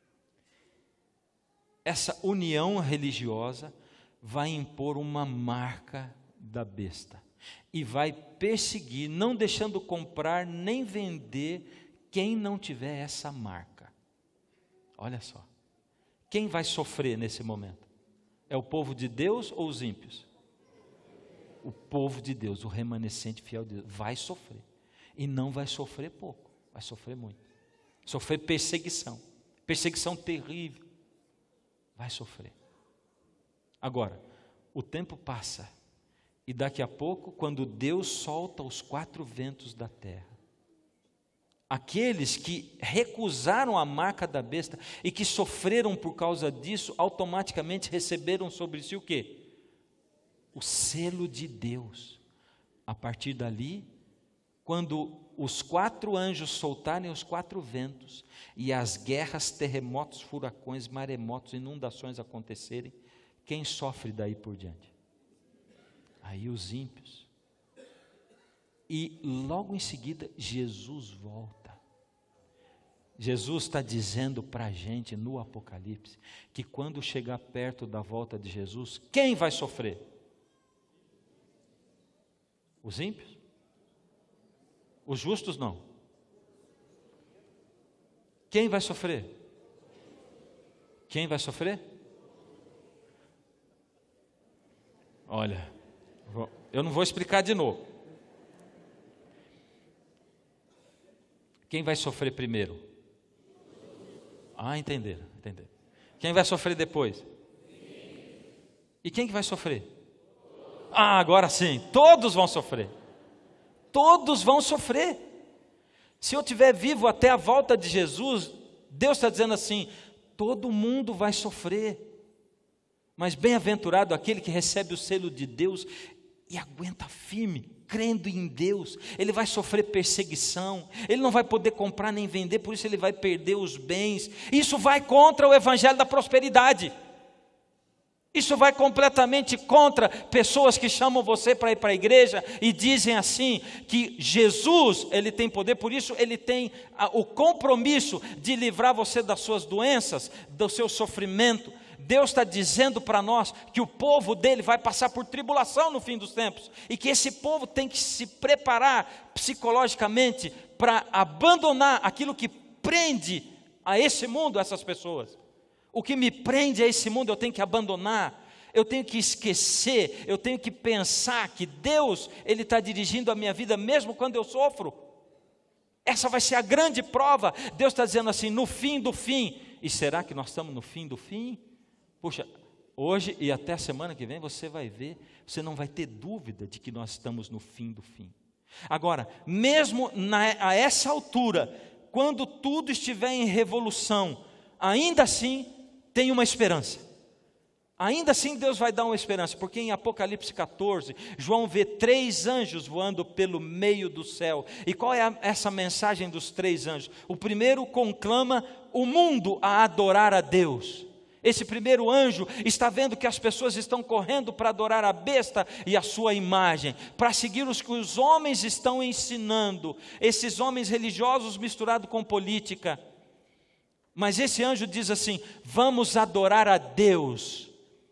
essa união religiosa vai impor uma marca da besta e vai perseguir, não deixando comprar nem vender quem não tiver essa marca. Olha só, quem vai sofrer nesse momento? É o povo de Deus ou os ímpios? O povo de Deus, o remanescente fiel de Deus, vai sofrer. E não vai sofrer pouco, vai sofrer muito. Sofrer perseguição, perseguição terrível. Vai sofrer. Agora, o tempo passa, e daqui a pouco, quando Deus solta os 4 ventos da terra, aqueles que recusaram a marca da besta e que sofreram por causa disso, automaticamente receberam sobre si o quê? O selo de Deus. A partir dali, quando os 4 anjos soltarem os 4 ventos, e as guerras, terremotos, furacões, maremotos, inundações acontecerem, quem sofre daí por diante? Aí os ímpios. E logo em seguida, Jesus volta. Jesus está dizendo para a gente no Apocalipse, que quando chegar perto da volta de Jesus, quem vai sofrer? Os ímpios? Os justos não. Quem vai sofrer? Quem vai sofrer? Olha, eu não vou explicar de novo. Quem vai sofrer primeiro? Entenderam. Quem vai sofrer depois? E quem que vai sofrer? Agora sim, todos vão sofrer. Todos vão sofrer. Se eu estiver vivo até a volta de Jesus, Deus está dizendo assim: todo mundo vai sofrer, mas bem-aventurado aquele que recebe o selo de Deus e aguenta firme, crendo em Deus. Ele vai sofrer perseguição, ele não vai poder comprar nem vender, por isso ele vai perder os bens. Isso vai contra o evangelho da prosperidade. Isso vai completamente contra pessoas que chamam você para ir para a igreja e dizem assim, que Jesus, ele tem poder, por isso ele tem o compromisso de livrar você das suas doenças, do seu sofrimento. Deus está dizendo para nós que o povo dele vai passar por tribulação no fim dos tempos, e que esse povo tem que se preparar psicologicamente para abandonar aquilo que prende a esse mundo, essas pessoas. O que me prende a esse mundo eu tenho que abandonar, eu tenho que esquecer, eu tenho que pensar que Deus, ele está dirigindo a minha vida mesmo quando eu sofro. Essa vai ser a grande prova. Deus está dizendo assim, no fim do fim. E será que nós estamos no fim do fim? Puxa, hoje e até a semana que vem você vai ver, você não vai ter dúvida de que nós estamos no fim do fim. Agora, mesmo a essa altura, quando tudo estiver em revolução, ainda assim tem uma esperança. Ainda assim Deus vai dar uma esperança, porque em Apocalipse 14, João vê 3 anjos voando pelo meio do céu. E qual é essa mensagem dos 3 anjos? O primeiro conclama o mundo a adorar a Deus. Esse primeiro anjo está vendo que as pessoas estão correndo para adorar a besta e a sua imagem, para seguir os que os homens estão ensinando, esses homens religiosos misturados com política. Mas esse anjo diz assim: vamos adorar a Deus.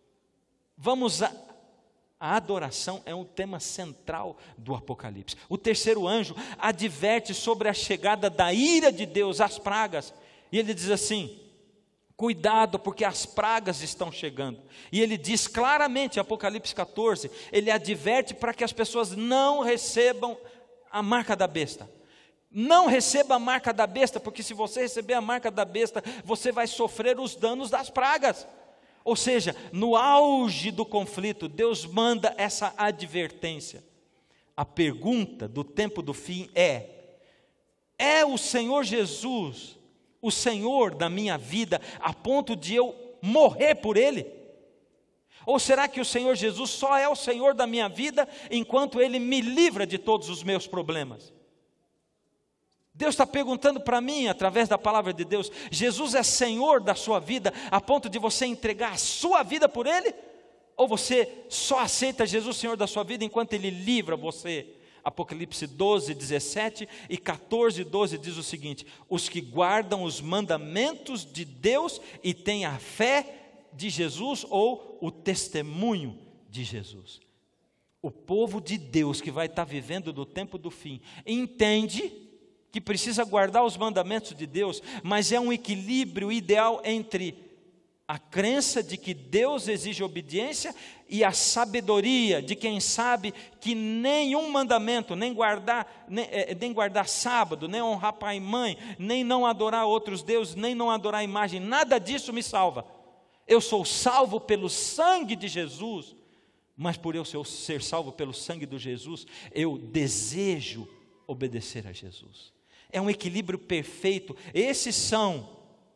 A adoração é um tema central do Apocalipse. O terceiro anjo adverte sobre a chegada da ira de Deus, as pragas. E ele diz assim: cuidado, porque as pragas estão chegando. E ele diz claramente, Apocalipse 14, ele adverte para que as pessoas não recebam a marca da besta. Não receba a marca da besta, porque se você receber a marca da besta, você vai sofrer os danos das pragas. Ou seja, no auge do conflito, Deus manda essa advertência. A pergunta do tempo do fim é o Senhor Jesus o Senhor da minha vida a ponto de eu morrer por Ele? Ou será que o Senhor Jesus só é o Senhor da minha vida enquanto Ele me livra de todos os meus problemas? Deus está perguntando para mim, através da palavra de Deus: Jesus é Senhor da sua vida a ponto de você entregar a sua vida por Ele? Ou você só aceita Jesus Senhor da sua vida enquanto Ele livra você? Apocalipse 12, 17 e 14, 12 diz o seguinte: os que guardam os mandamentos de Deus e têm a fé de Jesus, ou o testemunho de Jesus. O povo de Deus que vai estar vivendo do tempo do fim, entende que precisa guardar os mandamentos de Deus, mas é um equilíbrio ideal entre a crença de que Deus exige obediência e a sabedoria de quem sabe que nenhum mandamento, nem guardar sábado, nem honrar pai e mãe, nem não adorar outros deuses, nem não adorar a imagem, nada disso me salva. Eu sou salvo pelo sangue de Jesus, mas por eu ser salvo pelo sangue de Jesus, eu desejo obedecer a Jesus. É um equilíbrio perfeito. Esses são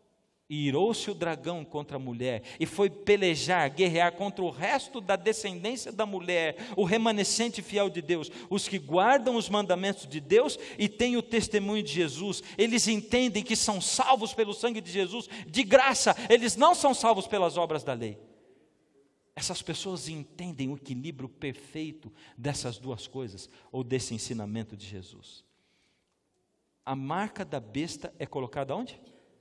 E irou-se o dragão contra a mulher, e foi pelejar, guerrear contra o resto da descendência da mulher, o remanescente fiel de Deus, os que guardam os mandamentos de Deus e têm o testemunho de Jesus. Eles entendem que são salvos pelo sangue de Jesus, de graça, eles não são salvos pelas obras da lei. Essas pessoas entendem o equilíbrio perfeito dessas duas coisas, ou desse ensinamento de Jesus. A marca da besta é colocada onde?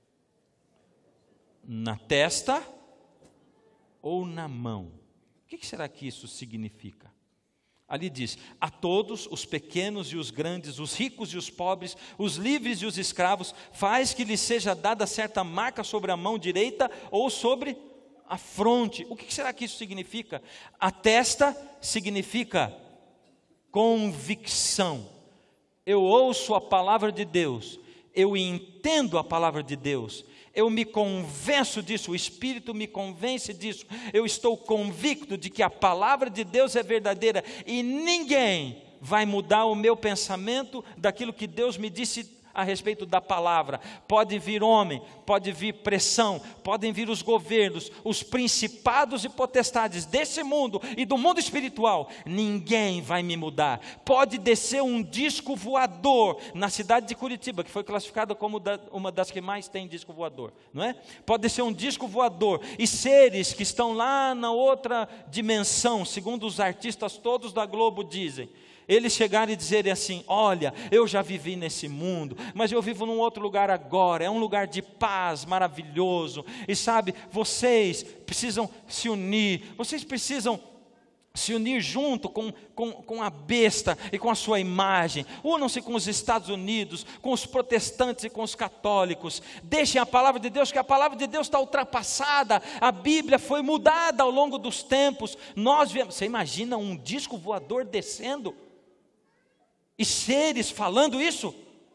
Na testa ou na mão? O que será que isso significa? Ali diz: a todos, os pequenos e os grandes, os ricos e os pobres, os livres e os escravos, faz que lhes seja dada certa marca sobre a mão direita ou sobre a fronte. O que será que isso significa? A testa significa convicção. Eu ouço a palavra de Deus, eu entendo a palavra de Deus, eu me convenço disso, o Espírito me convence disso, eu estou convicto de que a palavra de Deus é verdadeira e ninguém vai mudar o meu pensamento daquilo que Deus me disse a respeito da palavra. Pode vir homem, pode vir pressão, podem vir os governos, os principados e potestades desse mundo e do mundo espiritual, ninguém vai me mudar. Pode descer um disco voador na cidade de Curitiba, que foi classificada como uma das que mais tem disco voador, não é? Pode descer um disco voador e seres que estão lá na outra dimensão, segundo os artistas todos da Globo dizem, eles chegarem e dizerem assim: olha, eu já vivi nesse mundo, mas eu vivo num outro lugar agora, é um lugar de paz maravilhoso, e sabe, vocês precisam se unir, vocês precisam se unir junto com a besta e com a sua imagem, unam-se com os Estados Unidos, com os protestantes e com os católicos, deixem a palavra de Deus, que a palavra de Deus está ultrapassada, a Bíblia foi mudada ao longo dos tempos, você imagina um disco voador descendo, e seres falando isso?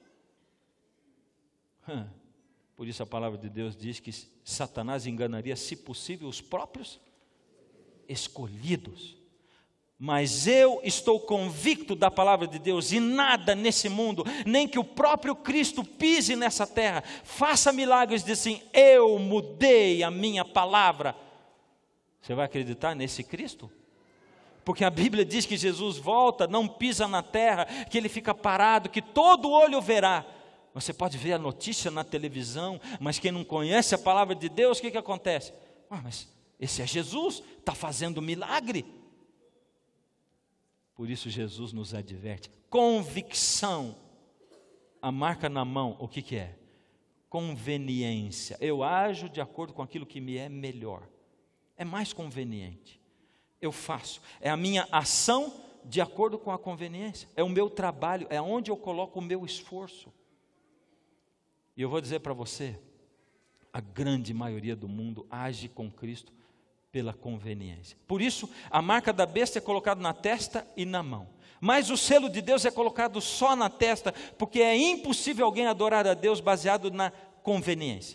Por isso a palavra de Deus diz que Satanás enganaria, se possível, os próprios escolhidos. Mas eu estou convicto da palavra de Deus, e nada nesse mundo, nem que o próprio Cristo pise nessa terra, faça milagres, diz assim: eu mudei a minha palavra. Você vai acreditar nesse Cristo? Porque a Bíblia diz que Jesus volta, não pisa na terra, que ele fica parado, que todo olho verá. Você pode ver a notícia na televisão, mas quem não conhece a palavra de Deus, o que acontece? Mas esse é Jesus, está fazendo milagre. Por isso Jesus nos adverte: convicção. A marca na mão, o que é? Conveniência. Eu ajo de acordo com aquilo que me é melhor, é mais conveniente. Eu faço, é a minha ação de acordo com a conveniência, é o meu trabalho, é onde eu coloco o meu esforço. E eu vou dizer para você, a grande maioria do mundo age com Cristo pela conveniência. Por isso, a marca da besta é colocada na testa e na mão. Mas o selo de Deus é colocado só na testa, porque é impossível alguém adorar a Deus baseado na conveniência.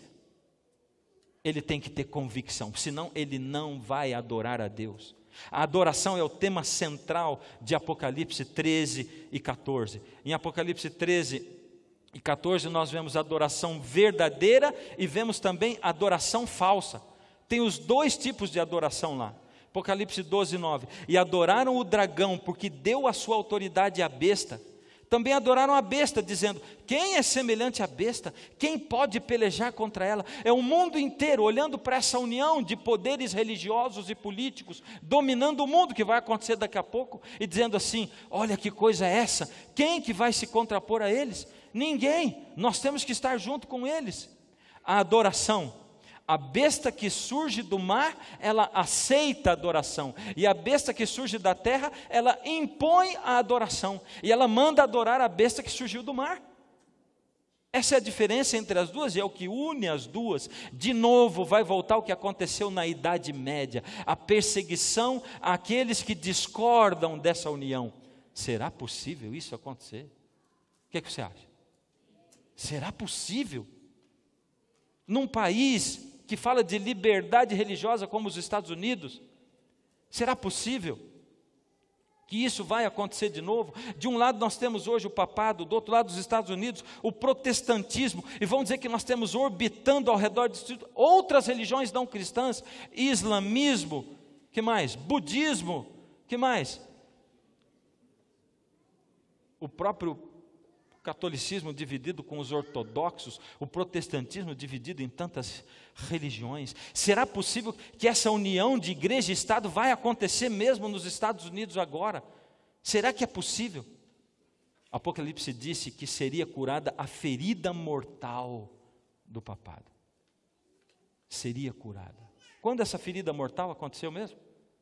Ele tem que ter convicção, senão ele não vai adorar a Deus. A adoração é o tema central de Apocalipse 13 e 14. Em Apocalipse 13 e 14 nós vemos adoração verdadeira e vemos também adoração falsa. Tem os dois tipos de adoração lá. Apocalipse 12, 9. E adoraram o dragão, porque deu a sua autoridade à besta. Também adoraram a besta, dizendo: quem é semelhante à besta? Quem pode pelejar contra ela? É o mundo inteiro olhando para essa união de poderes religiosos e políticos, dominando o mundo, que vai acontecer daqui a pouco, e dizendo assim: olha que coisa é essa? Quem que vai se contrapor a eles? Ninguém, nós temos que estar junto com eles. A adoração, a besta que surge do mar, ela aceita a adoração, e a besta que surge da terra, ela impõe a adoração, e ela manda adorar a besta que surgiu do mar. Essa é a diferença entre as duas, e é o que une as duas. De novo vai voltar o que aconteceu na Idade Média, a perseguição àqueles que discordam dessa união. Será possível isso acontecer? O que você acha? Será possível? Num país que fala de liberdade religiosa como os Estados Unidos, será possível? que isso vai acontecer de novo. De um lado nós temos hoje o papado, do outro lado os Estados Unidos, o protestantismo, e vão dizer que nós temos orbitando ao redor de outras religiões não cristãs, islamismo, que mais? Budismo, que mais? O próprio catolicismo dividido com os ortodoxos, o protestantismo dividido em tantas religiões. Será possível que essa união de igreja e Estado vai acontecer mesmo nos Estados Unidos agora? Será que é possível? Apocalipse disse que seria curada a ferida mortal do papado. Seria curada. Quando essa ferida mortal aconteceu mesmo?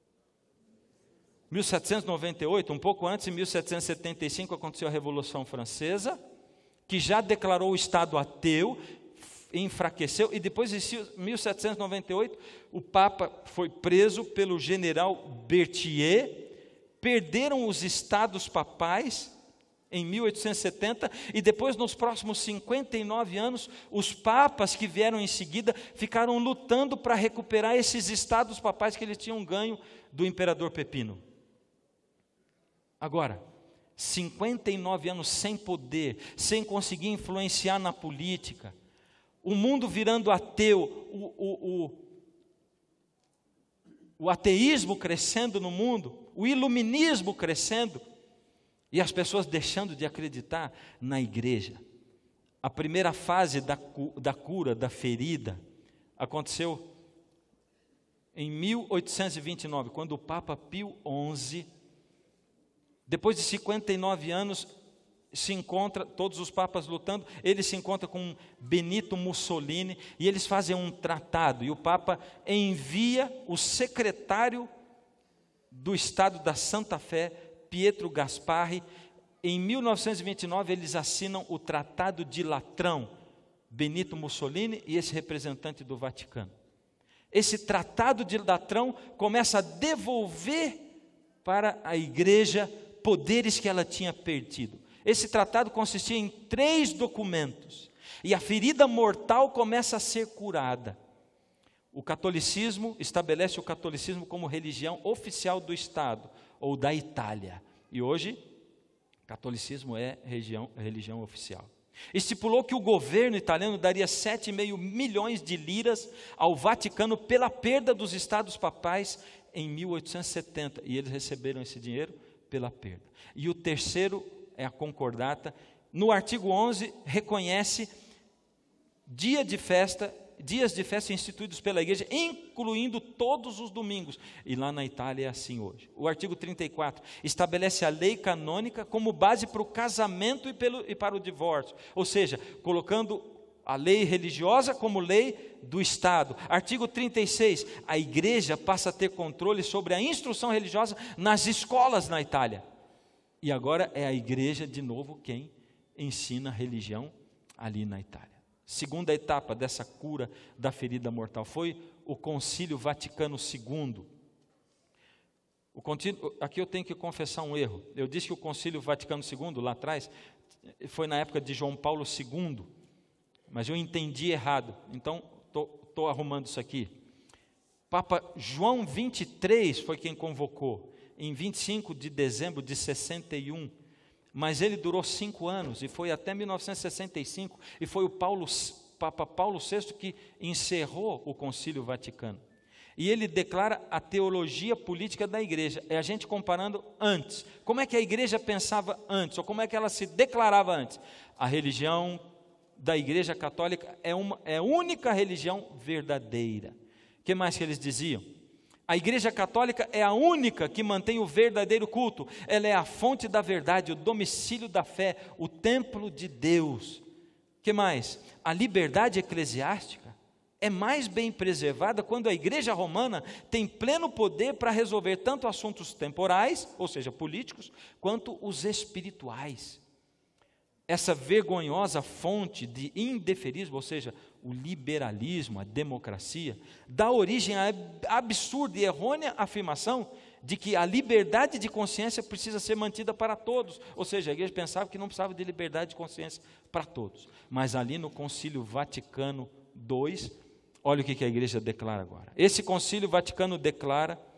1798, um pouco antes, em 1775, aconteceu a Revolução Francesa, que já declarou o Estado ateu, enfraqueceu, e depois em 1798, o Papa foi preso pelo general Berthier, perderam os estados papais em 1870, e depois nos próximos 59 anos, os papas que vieram em seguida, ficaram lutando para recuperar esses estados papais que eles tinham ganho do imperador Pepino. Agora, 59 anos sem poder, sem conseguir influenciar na política, o mundo virando ateu, o ateísmo crescendo no mundo, o iluminismo crescendo, e as pessoas deixando de acreditar na igreja. A primeira fase da cura, da ferida, aconteceu em 1829, quando o Papa Pio XI, depois de 59 anos, se encontra, todos os papas lutando, ele se encontra com Benito Mussolini, e eles fazem um tratado, e o Papa envia o secretário do Estado da Santa Fé, Pietro Gasparri. Em 1929 eles assinam o Tratado de Latrão, Benito Mussolini e esse representante do Vaticano. Esse Tratado de Latrão começa a devolver para a igreja poderes que ela tinha perdido. Esse tratado consistia em 3 documentos, e a ferida mortal começa a ser curada. O catolicismo estabelece o catolicismo como religião oficial do Estado, ou da Itália, e hoje, catolicismo é religião oficial. Estipulou que o governo italiano daria 7,5 milhões de liras ao Vaticano pela perda dos estados papais em 1870, e eles receberam esse dinheiro pela perda. E o terceiro é a concordata. No artigo 11 reconhece dias de festa instituídos pela igreja, incluindo todos os domingos, e lá na Itália é assim hoje. O artigo 34 estabelece a lei canônica como base para o casamento e para o divórcio, ou seja, colocando a lei religiosa como lei do Estado. Artigo 36, a igreja passa a ter controle sobre a instrução religiosa nas escolas na Itália. E agora é a igreja, de novo, quem ensina religião ali na Itália. Segunda etapa dessa cura da ferida mortal foi o Concílio Vaticano II. Aqui eu tenho que confessar um erro. Eu disse que o Concílio Vaticano II, lá atrás, foi na época de João Paulo II, mas eu entendi errado, então estou arrumando isso aqui. Papa João 23 foi quem convocou, em 25 de dezembro de 61, mas ele durou 5 anos, e foi até 1965, e foi o Papa Paulo VI que encerrou o Concílio Vaticano. E ele declara a teologia política da igreja, é a gente comparando antes. Como é que a igreja pensava antes, ou como é que ela se declarava antes? A religião da igreja católica é a única religião verdadeira. O que mais que eles diziam? A igreja católica é a única que mantém o verdadeiro culto, ela é a fonte da verdade, o domicílio da fé, o templo de Deus. O que mais? A liberdade eclesiástica é mais bem preservada quando a igreja romana tem pleno poder para resolver tanto assuntos temporais, ou seja, políticos, quanto os espirituais. Essa vergonhosa fonte de indeferismo, ou seja, o liberalismo, a democracia, dá origem à absurda e errônea afirmação de que a liberdade de consciência precisa ser mantida para todos. Ou seja, a igreja pensava que não precisava de liberdade de consciência para todos. Mas ali no Concílio Vaticano II, olha o que a igreja declara agora. Esse Concílio Vaticano declara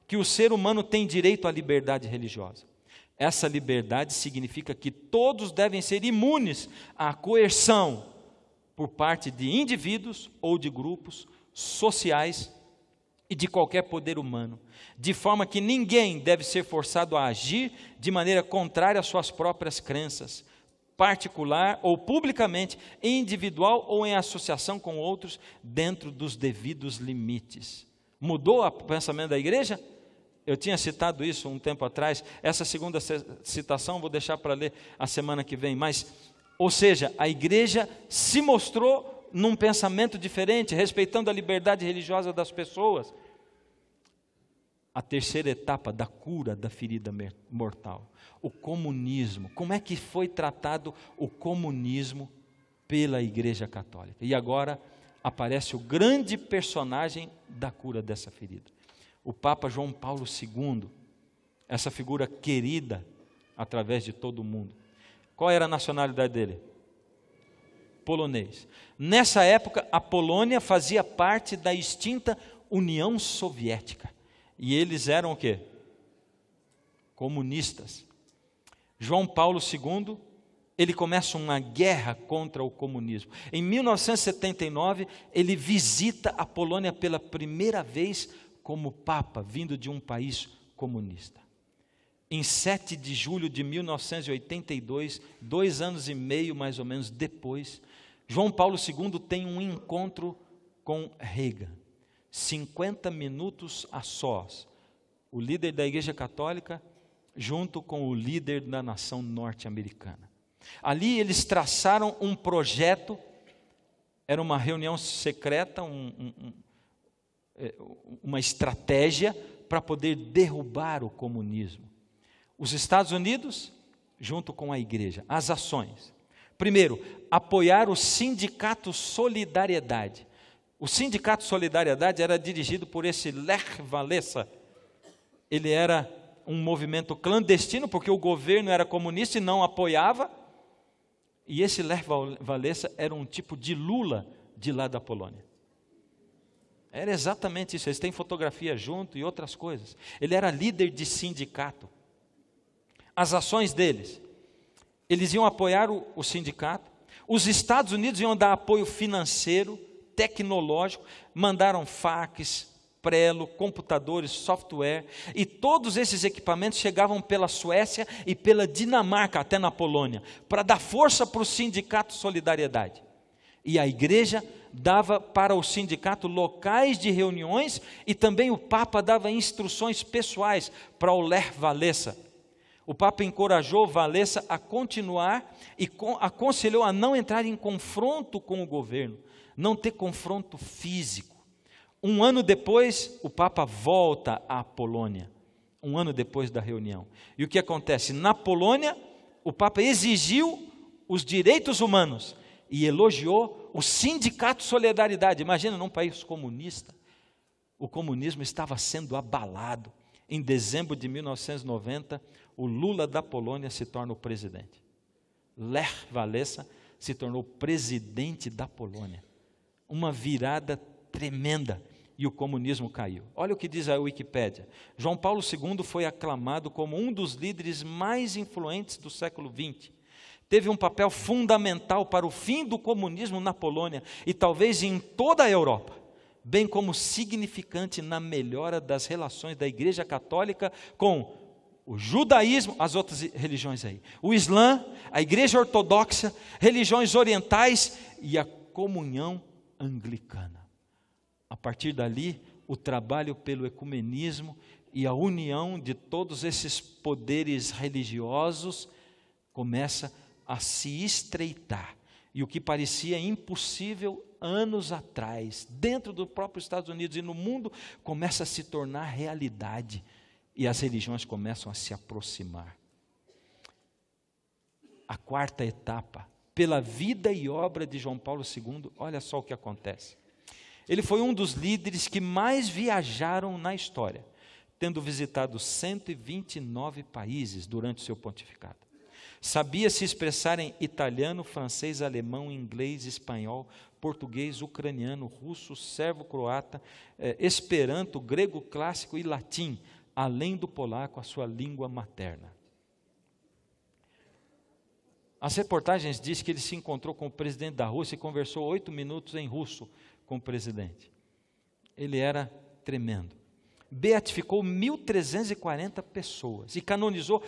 que o ser humano tem direito à liberdade religiosa. Essa liberdade significa que todos devem ser imunes à coerção por parte de indivíduos ou de grupos sociais e de qualquer poder humano, de forma que ninguém deve ser forçado a agir de maneira contrária às suas próprias crenças, particular ou publicamente, individual ou em associação com outros, dentro dos devidos limites. Mudou o pensamento da igreja? Eu tinha citado isso um tempo atrás. Essa segunda citação vou deixar para ler a semana que vem. Mas, ou seja, a igreja se mostrou num pensamento diferente, respeitando a liberdade religiosa das pessoas. A terceira etapa da cura da ferida mortal, o comunismo. Como é que foi tratado o comunismo pela Igreja Católica? E agora aparece o grande personagem da cura dessa ferida. O Papa João Paulo II, essa figura querida através de todo o mundo. Qual era a nacionalidade dele? Polonês. Nessa época, a Polônia fazia parte da extinta União Soviética. E eles eram o quê? Comunistas. João Paulo II, ele começa uma guerra contra o comunismo. Em 1979, ele visita a Polônia pela primeira vez como Papa, vindo de um país comunista. Em 7 de julho de 1982, 2 anos e meio mais ou menos depois, João Paulo II tem um encontro com Reagan. 50 minutos a sós, o líder da Igreja Católica, junto com o líder da nação norte-americana. Ali eles traçaram um projeto, era uma reunião secreta, uma estratégia para poder derrubar o comunismo. Os Estados Unidos, junto com a igreja, as ações. Primeiro, apoiar o Sindicato Solidariedade. O Sindicato Solidariedade era dirigido por esse Lech Walesa. Ele era um movimento clandestino, porque o governo era comunista e não apoiava. E esse Lech Walesa era um tipo de Lula de lá da Polônia. Era exatamente isso. Eles têm fotografia junto e outras coisas. Ele era líder de sindicato. As ações deles, eles iam apoiar o sindicato. Os Estados Unidos iam dar apoio financeiro, tecnológico, mandaram fax, prelo, computadores, software, e todos esses equipamentos chegavam pela Suécia e pela Dinamarca, até na Polônia, para dar força para o Sindicato Solidariedade. E a igreja dava para o sindicato locais de reuniões, e também o Papa dava instruções pessoais para o Lech Walesa. O Papa encorajou Walesa a continuar e aconselhou a não entrar em confronto com o governo, não ter confronto físico. Um ano depois, o Papa volta à Polônia, um ano depois da reunião. E o que acontece? Na Polônia, o Papa exigiu os direitos humanos e elogiou o Sindicato Solidariedade. Imagina, num país comunista, o comunismo estava sendo abalado. Em dezembro de 1990, o Lula da Polônia se torna o presidente. Lech Walesa se tornou presidente da Polônia. Uma virada tremenda, e o comunismo caiu. Olha o que diz a Wikipédia. João Paulo II foi aclamado como um dos líderes mais influentes do século XX. Teve um papel fundamental para o fim do comunismo na Polônia e talvez em toda a Europa, bem como significante na melhora das relações da Igreja Católica com o judaísmo, as outras religiões aí, o Islã, a Igreja Ortodoxa, religiões orientais e a comunhão anglicana. A partir dali, o trabalho pelo ecumenismo e a união de todos esses poderes religiosos começa a se estreitar. E o que parecia impossível anos atrás, dentro do próprio Estados Unidos e no mundo, começa a se tornar realidade. E as religiões começam a se aproximar. A quarta etapa, pela vida e obra de João Paulo II, olha só o que acontece. Ele foi um dos líderes que mais viajaram na história, tendo visitado 129 países durante o seu pontificado. Sabia se expressar em italiano, francês, alemão, inglês, espanhol, português, ucraniano, russo, servo-croata, esperanto, grego clássico e latim, além do polaco, a sua língua materna. As reportagens dizem que ele se encontrou com o presidente da Rússia e conversou 8 minutos em russo com o presidente. Ele era tremendo. Beatificou 1.340 pessoas e canonizou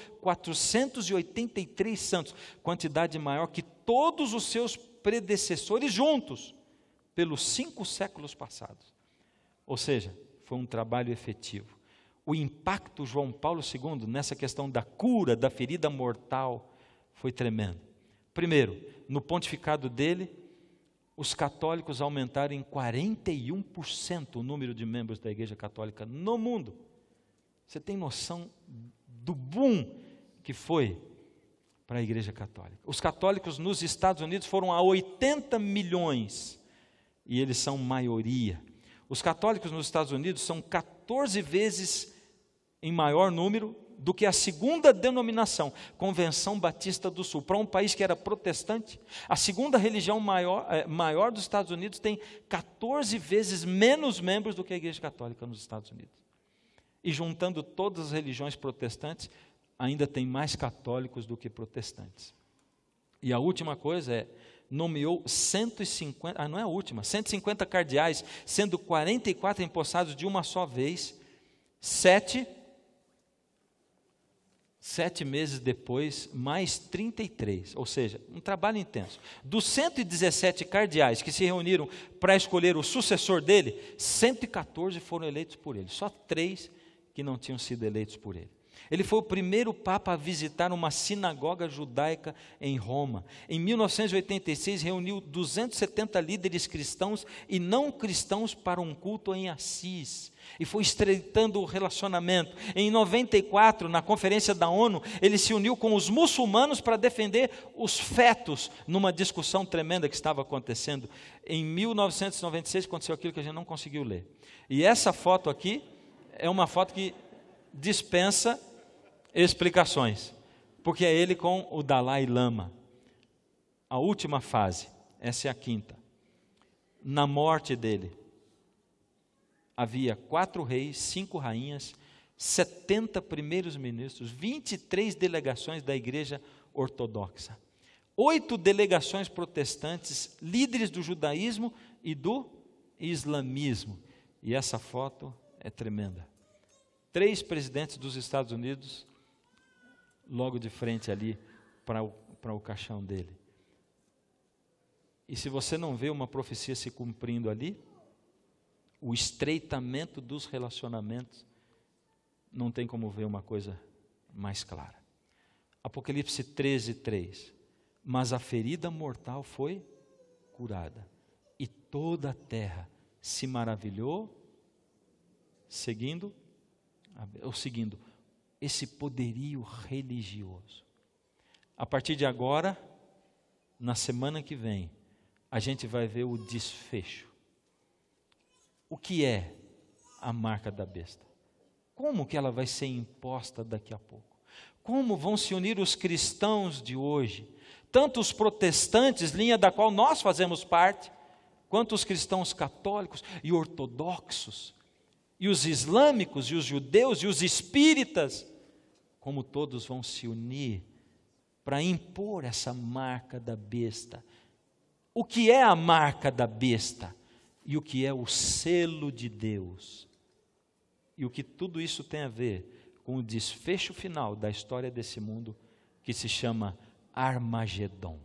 483 santos, quantidade maior que todos os seus predecessores juntos, pelos 5 séculos passados. Ou seja, foi um trabalho efetivo. O impacto João Paulo II nessa questão da cura da ferida mortal foi tremendo. Primeiro, no pontificado dele, os católicos aumentaram em 41% o número de membros da Igreja Católica no mundo. Você tem noção do boom que foi para a Igreja Católica? Os católicos nos Estados Unidos foram a 80 milhões e eles são maioria. Os católicos nos Estados Unidos são 14 vezes em maior número do que a segunda denominação, Convenção Batista do Sul. Para um país que era protestante, a segunda religião maior dos Estados Unidos tem 14 vezes menos membros do que a Igreja Católica nos Estados Unidos. E juntando todas as religiões protestantes, ainda tem mais católicos do que protestantes. E a última coisa nomeou 150 cardeais, sendo 44 empossados de uma só vez, 7 meses depois, mais 33, ou seja, um trabalho intenso. Dos 117 cardeais que se reuniram para escolher o sucessor dele, 114 foram eleitos por ele, só 3 que não tinham sido eleitos por ele. Ele foi o primeiro papa a visitar uma sinagoga judaica em Roma. Em 1986, reuniu 270 líderes cristãos e não cristãos para um culto em Assis. E foi estreitando o relacionamento. Em 94, na conferência da ONU, ele se uniu com os muçulmanos para defender os fetos numa discussão tremenda que estava acontecendo. Em 1996 aconteceu aquilo que a gente não conseguiu ler. E essa foto aqui é uma foto que dispensa explicações, porque é ele com o Dalai Lama. A última fase, essa é a 5ª. Na morte dele, havia 4 reis, 5 rainhas, 70 primeiros ministros, 23 delegações da Igreja Ortodoxa, 8 delegações protestantes, líderes do judaísmo e do islamismo. E essa foto é tremenda. 3 presidentes dos Estados Unidos, logo de frente ali, para o caixão dele. E se você não vê uma profecia se cumprindo ali, o estreitamento dos relacionamentos, não tem como ver uma coisa mais clara. Apocalipse 13:3. Mas a ferida mortal foi curada, e toda a terra se maravilhou, seguindo esse poderio religioso. A partir de agora, na semana que vem, a gente vai ver o desfecho. O que é a marca da besta? Como que ela vai ser imposta daqui a pouco? Como vão se unir os cristãos de hoje, tanto os protestantes, linha da qual nós fazemos parte, quanto os cristãos católicos e ortodoxos, e os islâmicos, e os judeus, e os espíritas, como todos vão se unir para impor essa marca da besta. O que é a marca da besta? E o que é o selo de Deus? E o que tudo isso tem a ver com o desfecho final da história desse mundo, que se chama Armagedon.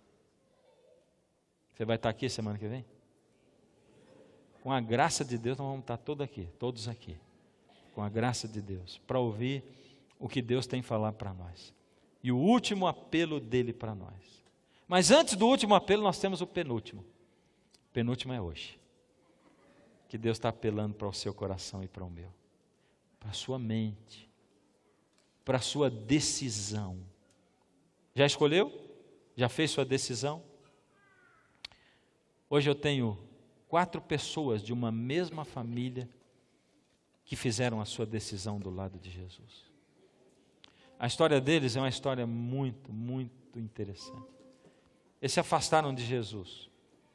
Você vai estar aqui semana que vem? Com a graça de Deus, nós vamos estar todos aqui, com a graça de Deus, para ouvir o que Deus tem a falar para nós. E o último apelo dele para nós. Mas antes do último apelo, nós temos o penúltimo. O penúltimo é hoje. Que Deus está apelando para o seu coração e para o meu. Para a sua mente. Para a sua decisão. Já escolheu? Já fez sua decisão? Hoje eu tenho 4 pessoas de uma mesma família que fizeram a sua decisão do lado de Jesus. A história deles é uma história muito, muito interessante. Eles se afastaram de Jesus.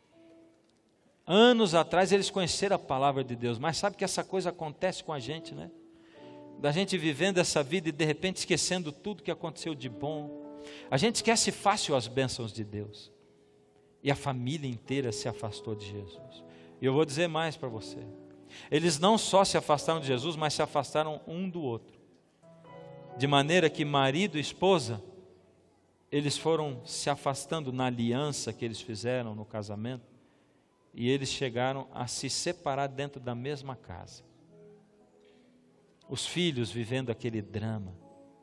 Anos atrás eles conheceram a palavra de Deus, mas sabe que essa coisa acontece com a gente, né? Da gente vivendo essa vida e de repente esquecendo tudo que aconteceu de bom. A gente esquece fácil as bênçãos de Deus. E a família inteira se afastou de Jesus. E eu vou dizer mais para você. Eles não só se afastaram de Jesus, mas se afastaram um do outro. De maneira que marido e esposa, eles foram se afastando na aliança que eles fizeram no casamento. E eles chegaram a se separar dentro da mesma casa. Os filhos vivendo aquele drama.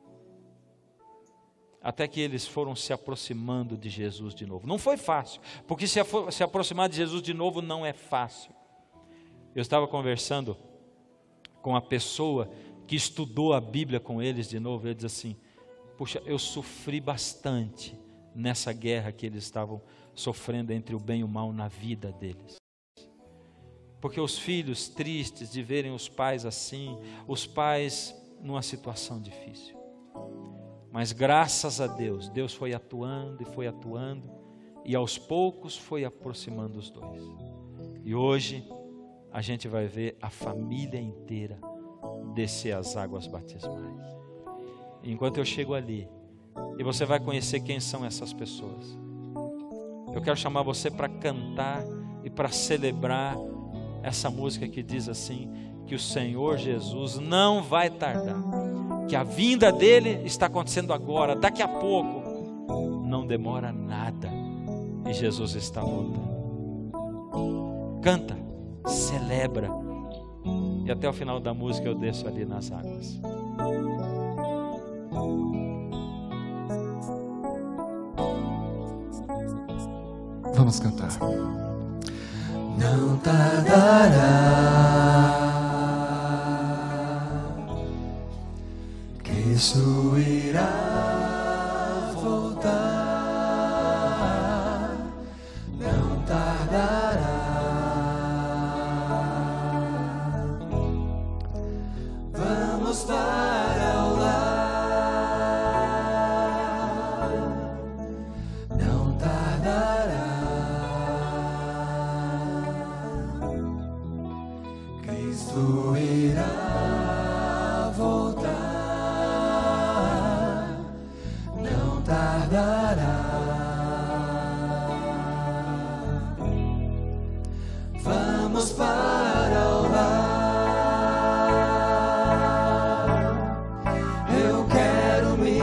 Até que eles foram se aproximando de Jesus de novo. Não foi fácil, porque se aproximar de Jesus de novo não é fácil. Eu estava conversando com a pessoa que estudou a Bíblia com eles de novo, e ele diz assim: puxa, eu sofri bastante nessa guerra que eles estavam sofrendo entre o bem e o mal na vida deles. Porque os filhos tristes de verem os pais assim, os pais numa situação difícil. Mas graças a Deus, Deus foi atuando, e aos poucos foi aproximando os dois. E hoje a gente vai ver a família inteira descer as águas batismais. Enquanto eu chego ali, e você vai conhecer quem são essas pessoas, eu quero chamar você para cantar e para celebrar essa música que diz assim, que o Senhor Jesus não vai tardar, que a vinda dele está acontecendo agora, daqui a pouco, não demora nada, e Jesus está voltando. Canta, celebra, e até o final da música eu desço ali nas águas. Vamos cantar. Não tardará, Cristo irá voltar. Não tardará, vamos para o lar. Não tardará, Cristo irá voltar, não tardará. Vamos para o lar. Eu quero me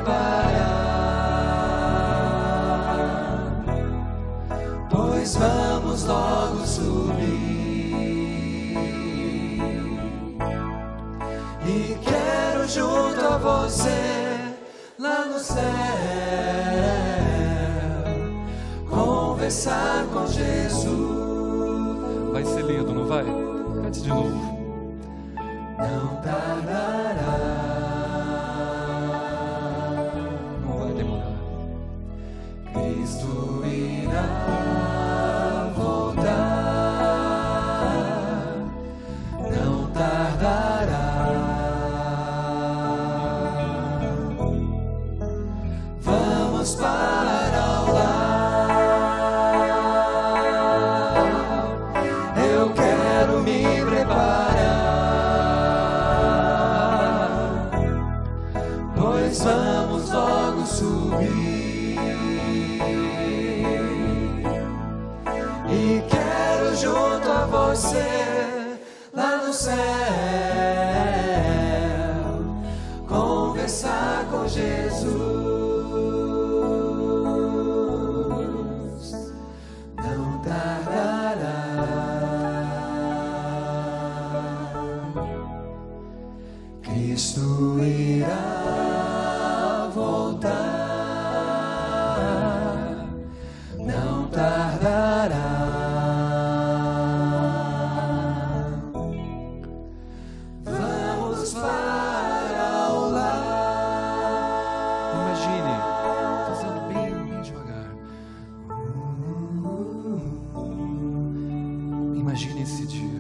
preparar, pois vamos logo subir. E quero junto a você, lá no céu, conversar com Jesus. Vai ser lindo, não vai? Cante de novo. Não tardará, Não vai demorar. Cristo irá voltar, não tardará. Vamos para o lar. Eu quero me preparar, pois vamos logo subir. E quero junto a você, lá no céu, conversar com Jesus. Não tardará, Cristo irá voltar, não tardará. Vamos para o lar. Imagine, fazendo bem devagar. Imagine esse dia.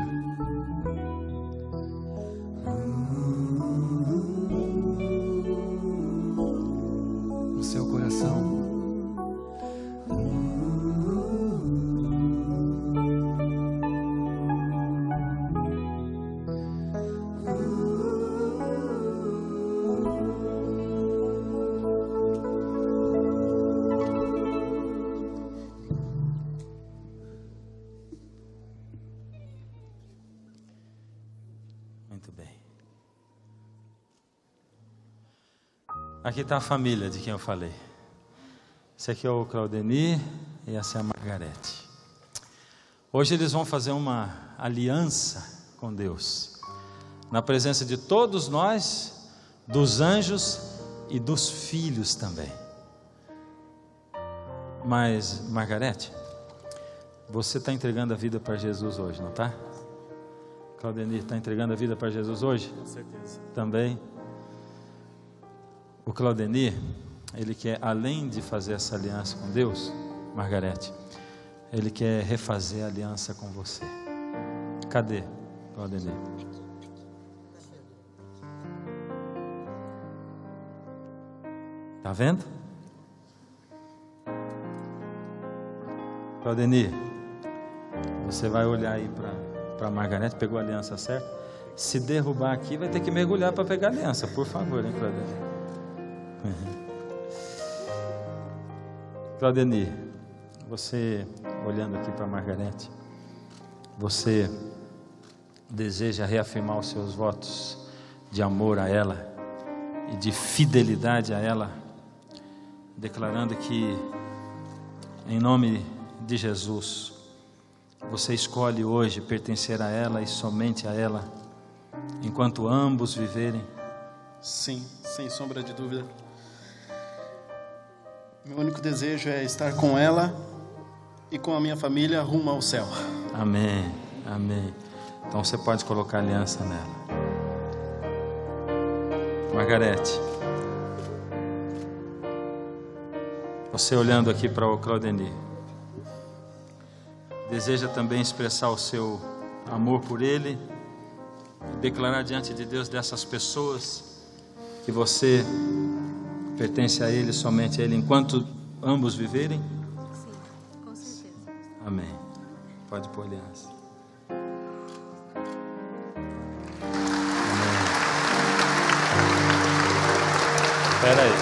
Aqui está a família de quem eu falei. Esse aqui é o Claudenir e essa é a Margarete. Hoje eles vão fazer uma aliança com Deus, na presença de todos nós, dos anjos e dos filhos também. Mas, Margarete, você está entregando a vida para Jesus hoje, não está? Claudenir está entregando a vida para Jesus hoje? Com certeza. Também. O Claudenir, ele quer, além de fazer essa aliança com Deus, Margarete, ele quer refazer a aliança com você. Cadê, Claudenir? Está vendo? Claudenir, você vai olhar aí para Margarete, pegou a aliança certa? Se derrubar aqui, vai ter que mergulhar para pegar a aliança, por favor, hein, Claudenir? Claudenir, você olhando aqui para Margarete, você deseja reafirmar os seus votos de amor a ela e de fidelidade a ela, declarando que em nome de Jesus você escolhe hoje pertencer a ela e somente a ela, enquanto ambos viverem. Sim, sem sombra de dúvida. Meu único desejo é estar com ela e com a minha família rumo ao céu. Amém, amém. Então você pode colocar a aliança nela. Margarete, você olhando aqui para o Claudenir, deseja também expressar o seu amor por ele, declarar diante de Deus dessas pessoas que você pertence a ele, somente a ele, enquanto ambos viverem? Sim, com certeza. Amém. Pode pôr aliança. Amém. Espera aí.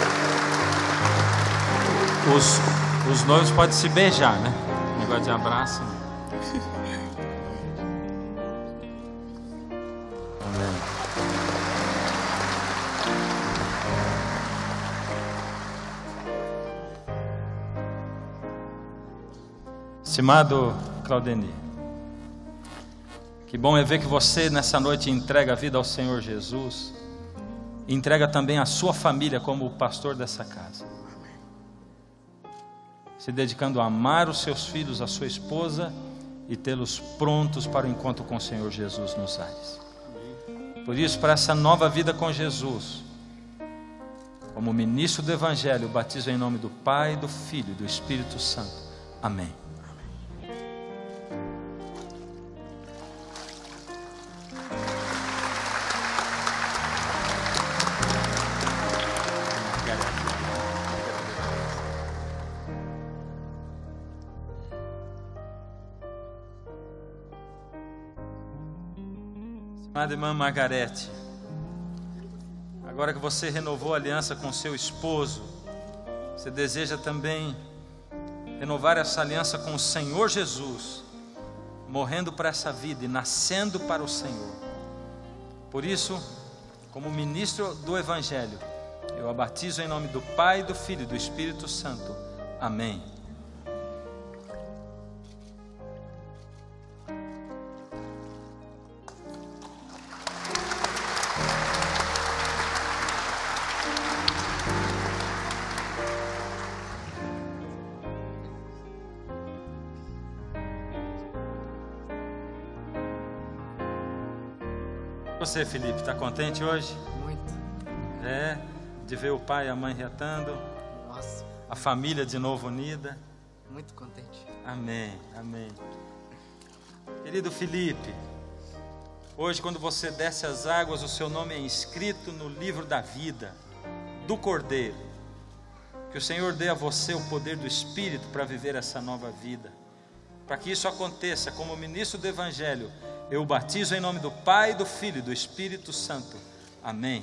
Os noivos podem se beijar, né? Negócio de abraço. Amém. Estimado Claudenir, que bom é ver que você nessa noite entrega a vida ao Senhor Jesus, e entrega também a sua família como o pastor dessa casa, se dedicando a amar os seus filhos, a sua esposa e tê-los prontos para o encontro com o Senhor Jesus nos ares. Por isso, para essa nova vida com Jesus, como ministro do Evangelho, batizo em nome do Pai, do Filho e do Espírito Santo. Amém. Amada irmã Margarete, agora que você renovou a aliança com seu esposo, você deseja também renovar essa aliança com o Senhor Jesus, morrendo para essa vida e nascendo para o Senhor. Por isso, como ministro do Evangelho, eu a batizo em nome do Pai, do Filho e do Espírito Santo. Amém. Você, Felipe, está contente hoje? Muito. É, de ver o pai e a mãe reatando, Nossa, a família de novo unida. muito contente. Amém, amém. Querido Felipe, hoje quando você desce as águas, o seu nome é inscrito no livro da vida do Cordeiro. Que o Senhor dê a você o poder do Espírito para viver essa nova vida. Para que isso aconteça, como ministro do Evangelho, eu o batizo em nome do Pai, do Filho e do Espírito Santo. Amém.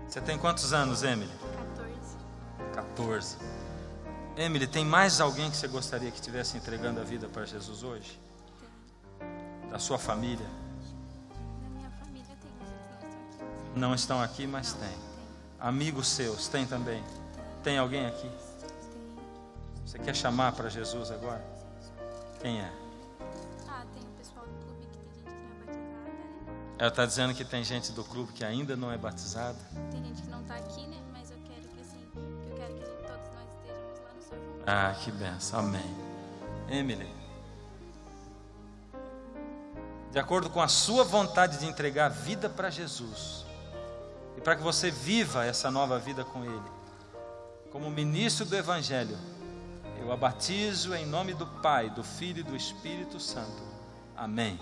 Você tem quantos anos, Emily? 14. 14. Emily, tem mais alguém que você gostaria que estivesse entregando a vida para Jesus hoje? Da sua família? Da minha família tem, mas eu tenho aqui. Não estão aqui, mas tem. Amigos seus, tem também? Tem alguém aqui? Você quer chamar para Jesus agora? Quem é? Tem o pessoal do clube que tem gente que não é batizada, né? Ela está dizendo que tem gente do clube que ainda não é batizada. Tem gente que não está aqui, né? Mas eu quero que assim, todos nós estejamos lá no São João. Ah, que benção, amém. Emily, de acordo com a sua vontade de entregar a vida para Jesus, e para que você viva essa nova vida com Ele, como ministro do Evangelho, eu a batizo em nome do Pai, do Filho e do Espírito Santo. Amém.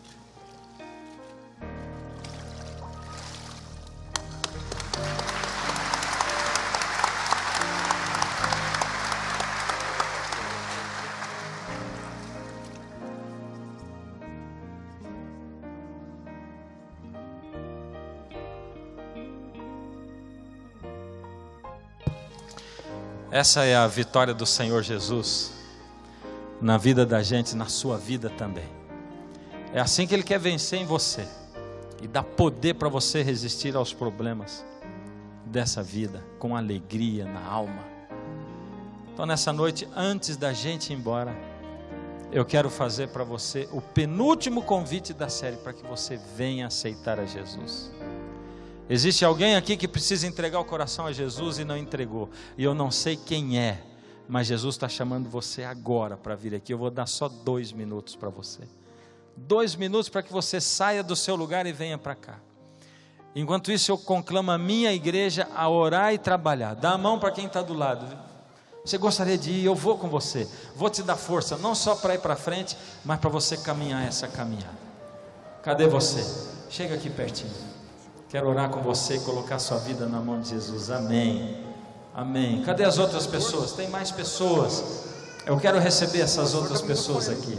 Essa é a vitória do Senhor Jesus na vida da gente, na sua vida também. É assim que Ele quer vencer em você e dar poder para você resistir aos problemas dessa vida, com alegria na alma. Então nessa noite, antes da gente ir embora, eu quero fazer para você o penúltimo convite da série, para que você venha aceitar a Jesus. Existe alguém aqui que precisa entregar o coração a Jesus e não entregou, e eu não sei quem é, mas Jesus está chamando você agora para vir aqui. Eu vou dar só 2 minutos para você, 2 minutos para que você saia do seu lugar e venha para cá. Enquanto isso, eu conclamo a minha igreja a orar e trabalhar. Dá a mão para quem está do lado. Você gostaria de ir? Eu vou com você, vou te dar força, não só para ir para frente, mas para você caminhar essa caminhada. Cadê você? Chega aqui pertinho. Quero orar com você e colocar sua vida na mão de Jesus. Amém. Amém. Cadê as outras pessoas? Tem mais pessoas. Eu quero receber essas outras pessoas aqui.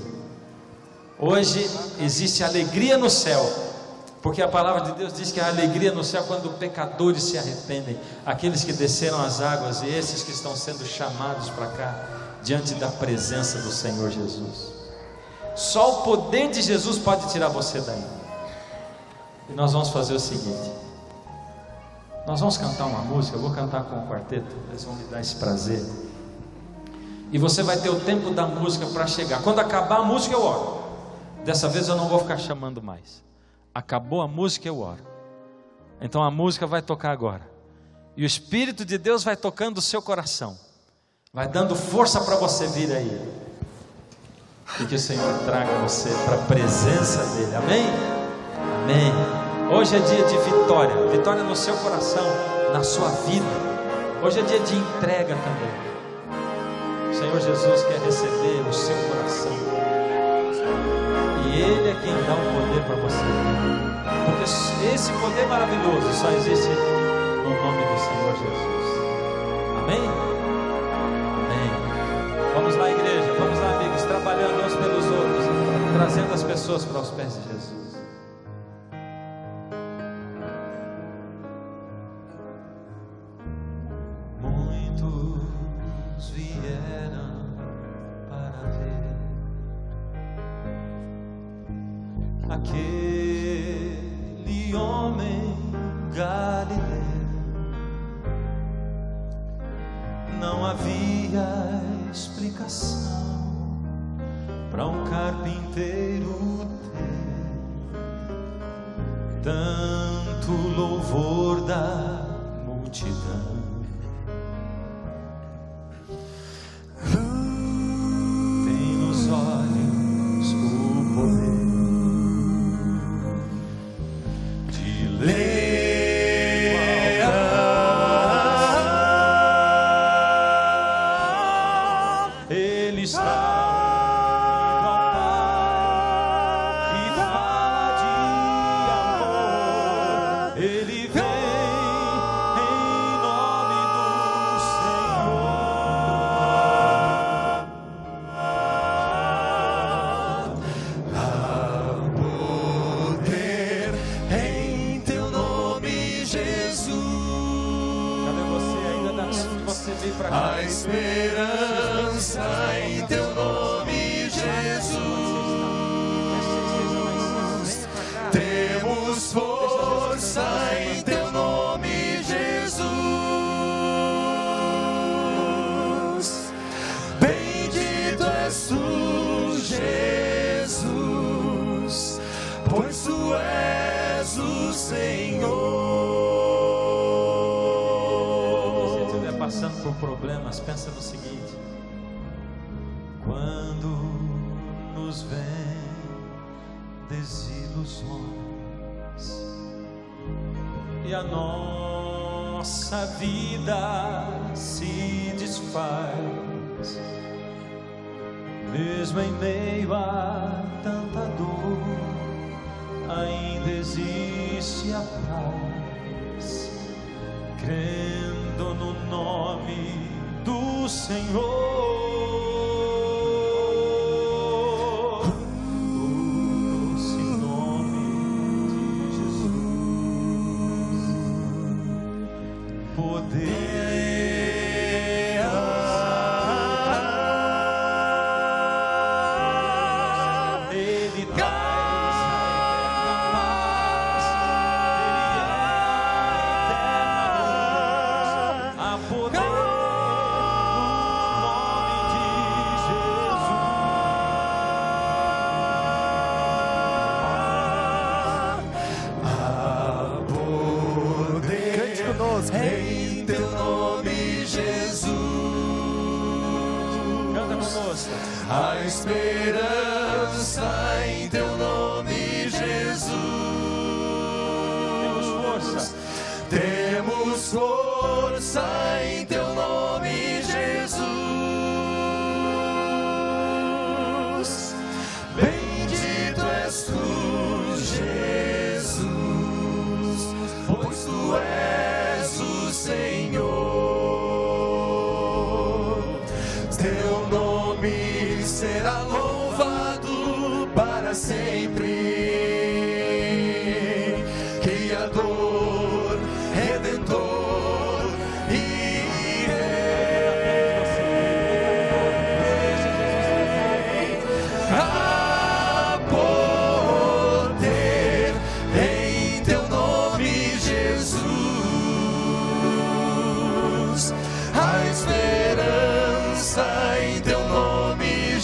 Hoje existe alegria no céu, porque a palavra de Deus diz que há alegria no céu quando pecadores se arrependem, aqueles que desceram as águas e esses que estão sendo chamados para cá, diante da presença do Senhor Jesus. Só o poder de Jesus pode tirar você daí. E nós vamos fazer o seguinte: nós vamos cantar uma música. Eu vou cantar com o quarteto, eles vão me dar esse prazer, e você vai ter o tempo da música para chegar. Quando acabar a música eu oro. Dessa vez eu não vou ficar chamando mais. Acabou a música, eu oro. Então a música vai tocar agora, e o Espírito de Deus vai tocando o seu coração, vai dando força para você vir aí, e que o Senhor traga você para a presença dEle. Amém? Amém. Hoje é dia de vitória, vitória no seu coração, na sua vida. Hoje é dia de entrega também. O Senhor Jesus quer receber o seu coração, e Ele é quem dá o poder para você, porque esse poder maravilhoso só existe no nome do Senhor Jesus. Amém? Amém. Vamos lá, igreja, vamos lá, amigos, trabalhando uns pelos outros, trazendo as pessoas para os pés de Jesus. Muitos vieram para ver aquele homem galileu. Não havia explicação para um carpinteiro ter tanto louvor da multidão. Tem nos olhos o poder de ler. Ele está Ele vem em nome do Senhor. Há poder em teu nome, Jesus. A esperança em teu nome, Jesus. Temos força em teu nome, Jesus. Bendito és tu, Jesus, pois tu és o Senhor. Passando por problemas, pensa no seguinte: quando nos vem desilusões e a nossa vida se desfaz, mesmo em meio a tanta dor, ainda existe a paz, crendo no nome do Senhor. Doce nome de Jesus, poder Ele traz a poder no nome de Jesus. Em teu nome, Jesus. Canta conosco. A esperança em teu nome, Jesus. Temos força. Temos força em teu nome, Jesus. Bendito és tu, Jesus, pois tu és o Senhor. Teu nome será louvado para sempre. Criador, Redentor e Rei. Há poder em teu nome, Jesus. A esperança em teu nome,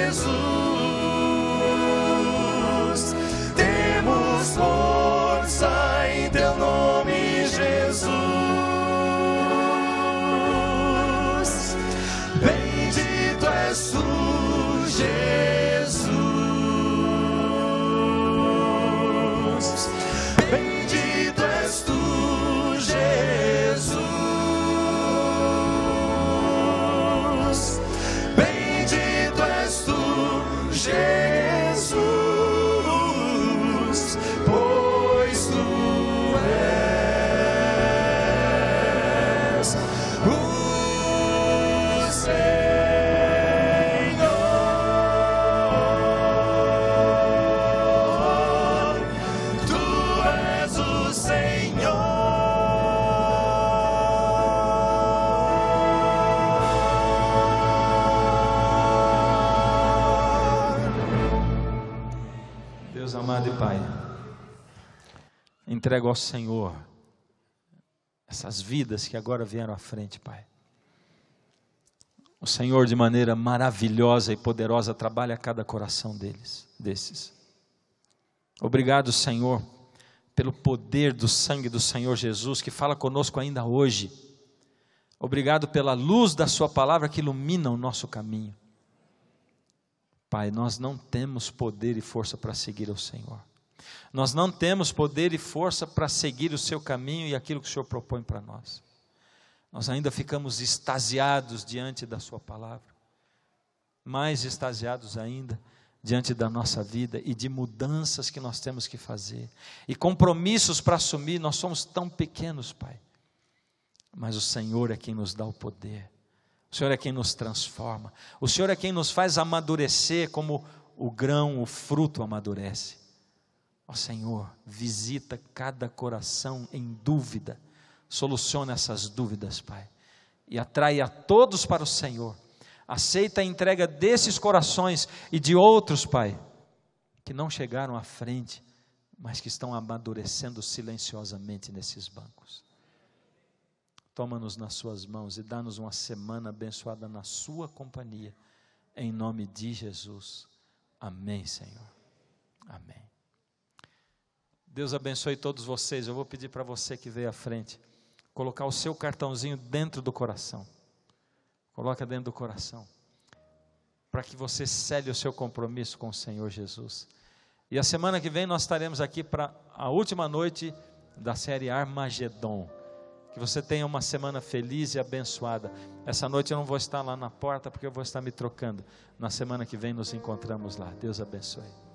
Jesus. Temos força em teu nome, Jesus. Bendito és tu, Jesus. Bendito és tu, Jesus. Bendito és tu, Jesus, pois tu és o Senhor. Tu és o Senhor. Deus amado e Pai, entrego ao Senhor essas vidas que agora vieram à frente, Pai. O Senhor, de maneira maravilhosa e poderosa, trabalha a cada coração desses. Obrigado, Senhor, pelo poder do sangue do Senhor Jesus, que fala conosco ainda hoje. Obrigado pela luz da sua palavra que ilumina o nosso caminho. Pai, nós não temos poder e força para seguir o Senhor. Nós não temos poder e força para seguir o seu caminho e aquilo que o Senhor propõe para nós. Nós ainda ficamos extasiados diante da sua palavra, mais extasiados ainda diante da nossa vida e de mudanças que nós temos que fazer, e compromissos para assumir. Nós somos tão pequenos, Pai, mas o Senhor é quem nos dá o poder, o Senhor é quem nos transforma, o Senhor é quem nos faz amadurecer como o grão, o fruto amadurece. Ó Senhor, visita cada coração em dúvida, soluciona essas dúvidas, Pai, e atrai a todos para o Senhor. Aceita a entrega desses corações e de outros, Pai, que não chegaram à frente, mas que estão amadurecendo silenciosamente nesses bancos. Toma-nos nas suas mãos e dá-nos uma semana abençoada na sua companhia, em nome de Jesus. Amém, Senhor. Amém. Deus abençoe todos vocês. Eu vou pedir para você que veio à frente, colocar o seu cartãozinho dentro do coração. Coloca dentro do coração, para que você cele o seu compromisso com o Senhor Jesus. E a semana que vem nós estaremos aqui para a última noite da série Armagedon. Que você tenha uma semana feliz e abençoada. Essa noite eu não vou estar lá na porta, porque eu vou estar me trocando. Na semana que vem nos encontramos lá. Deus abençoe.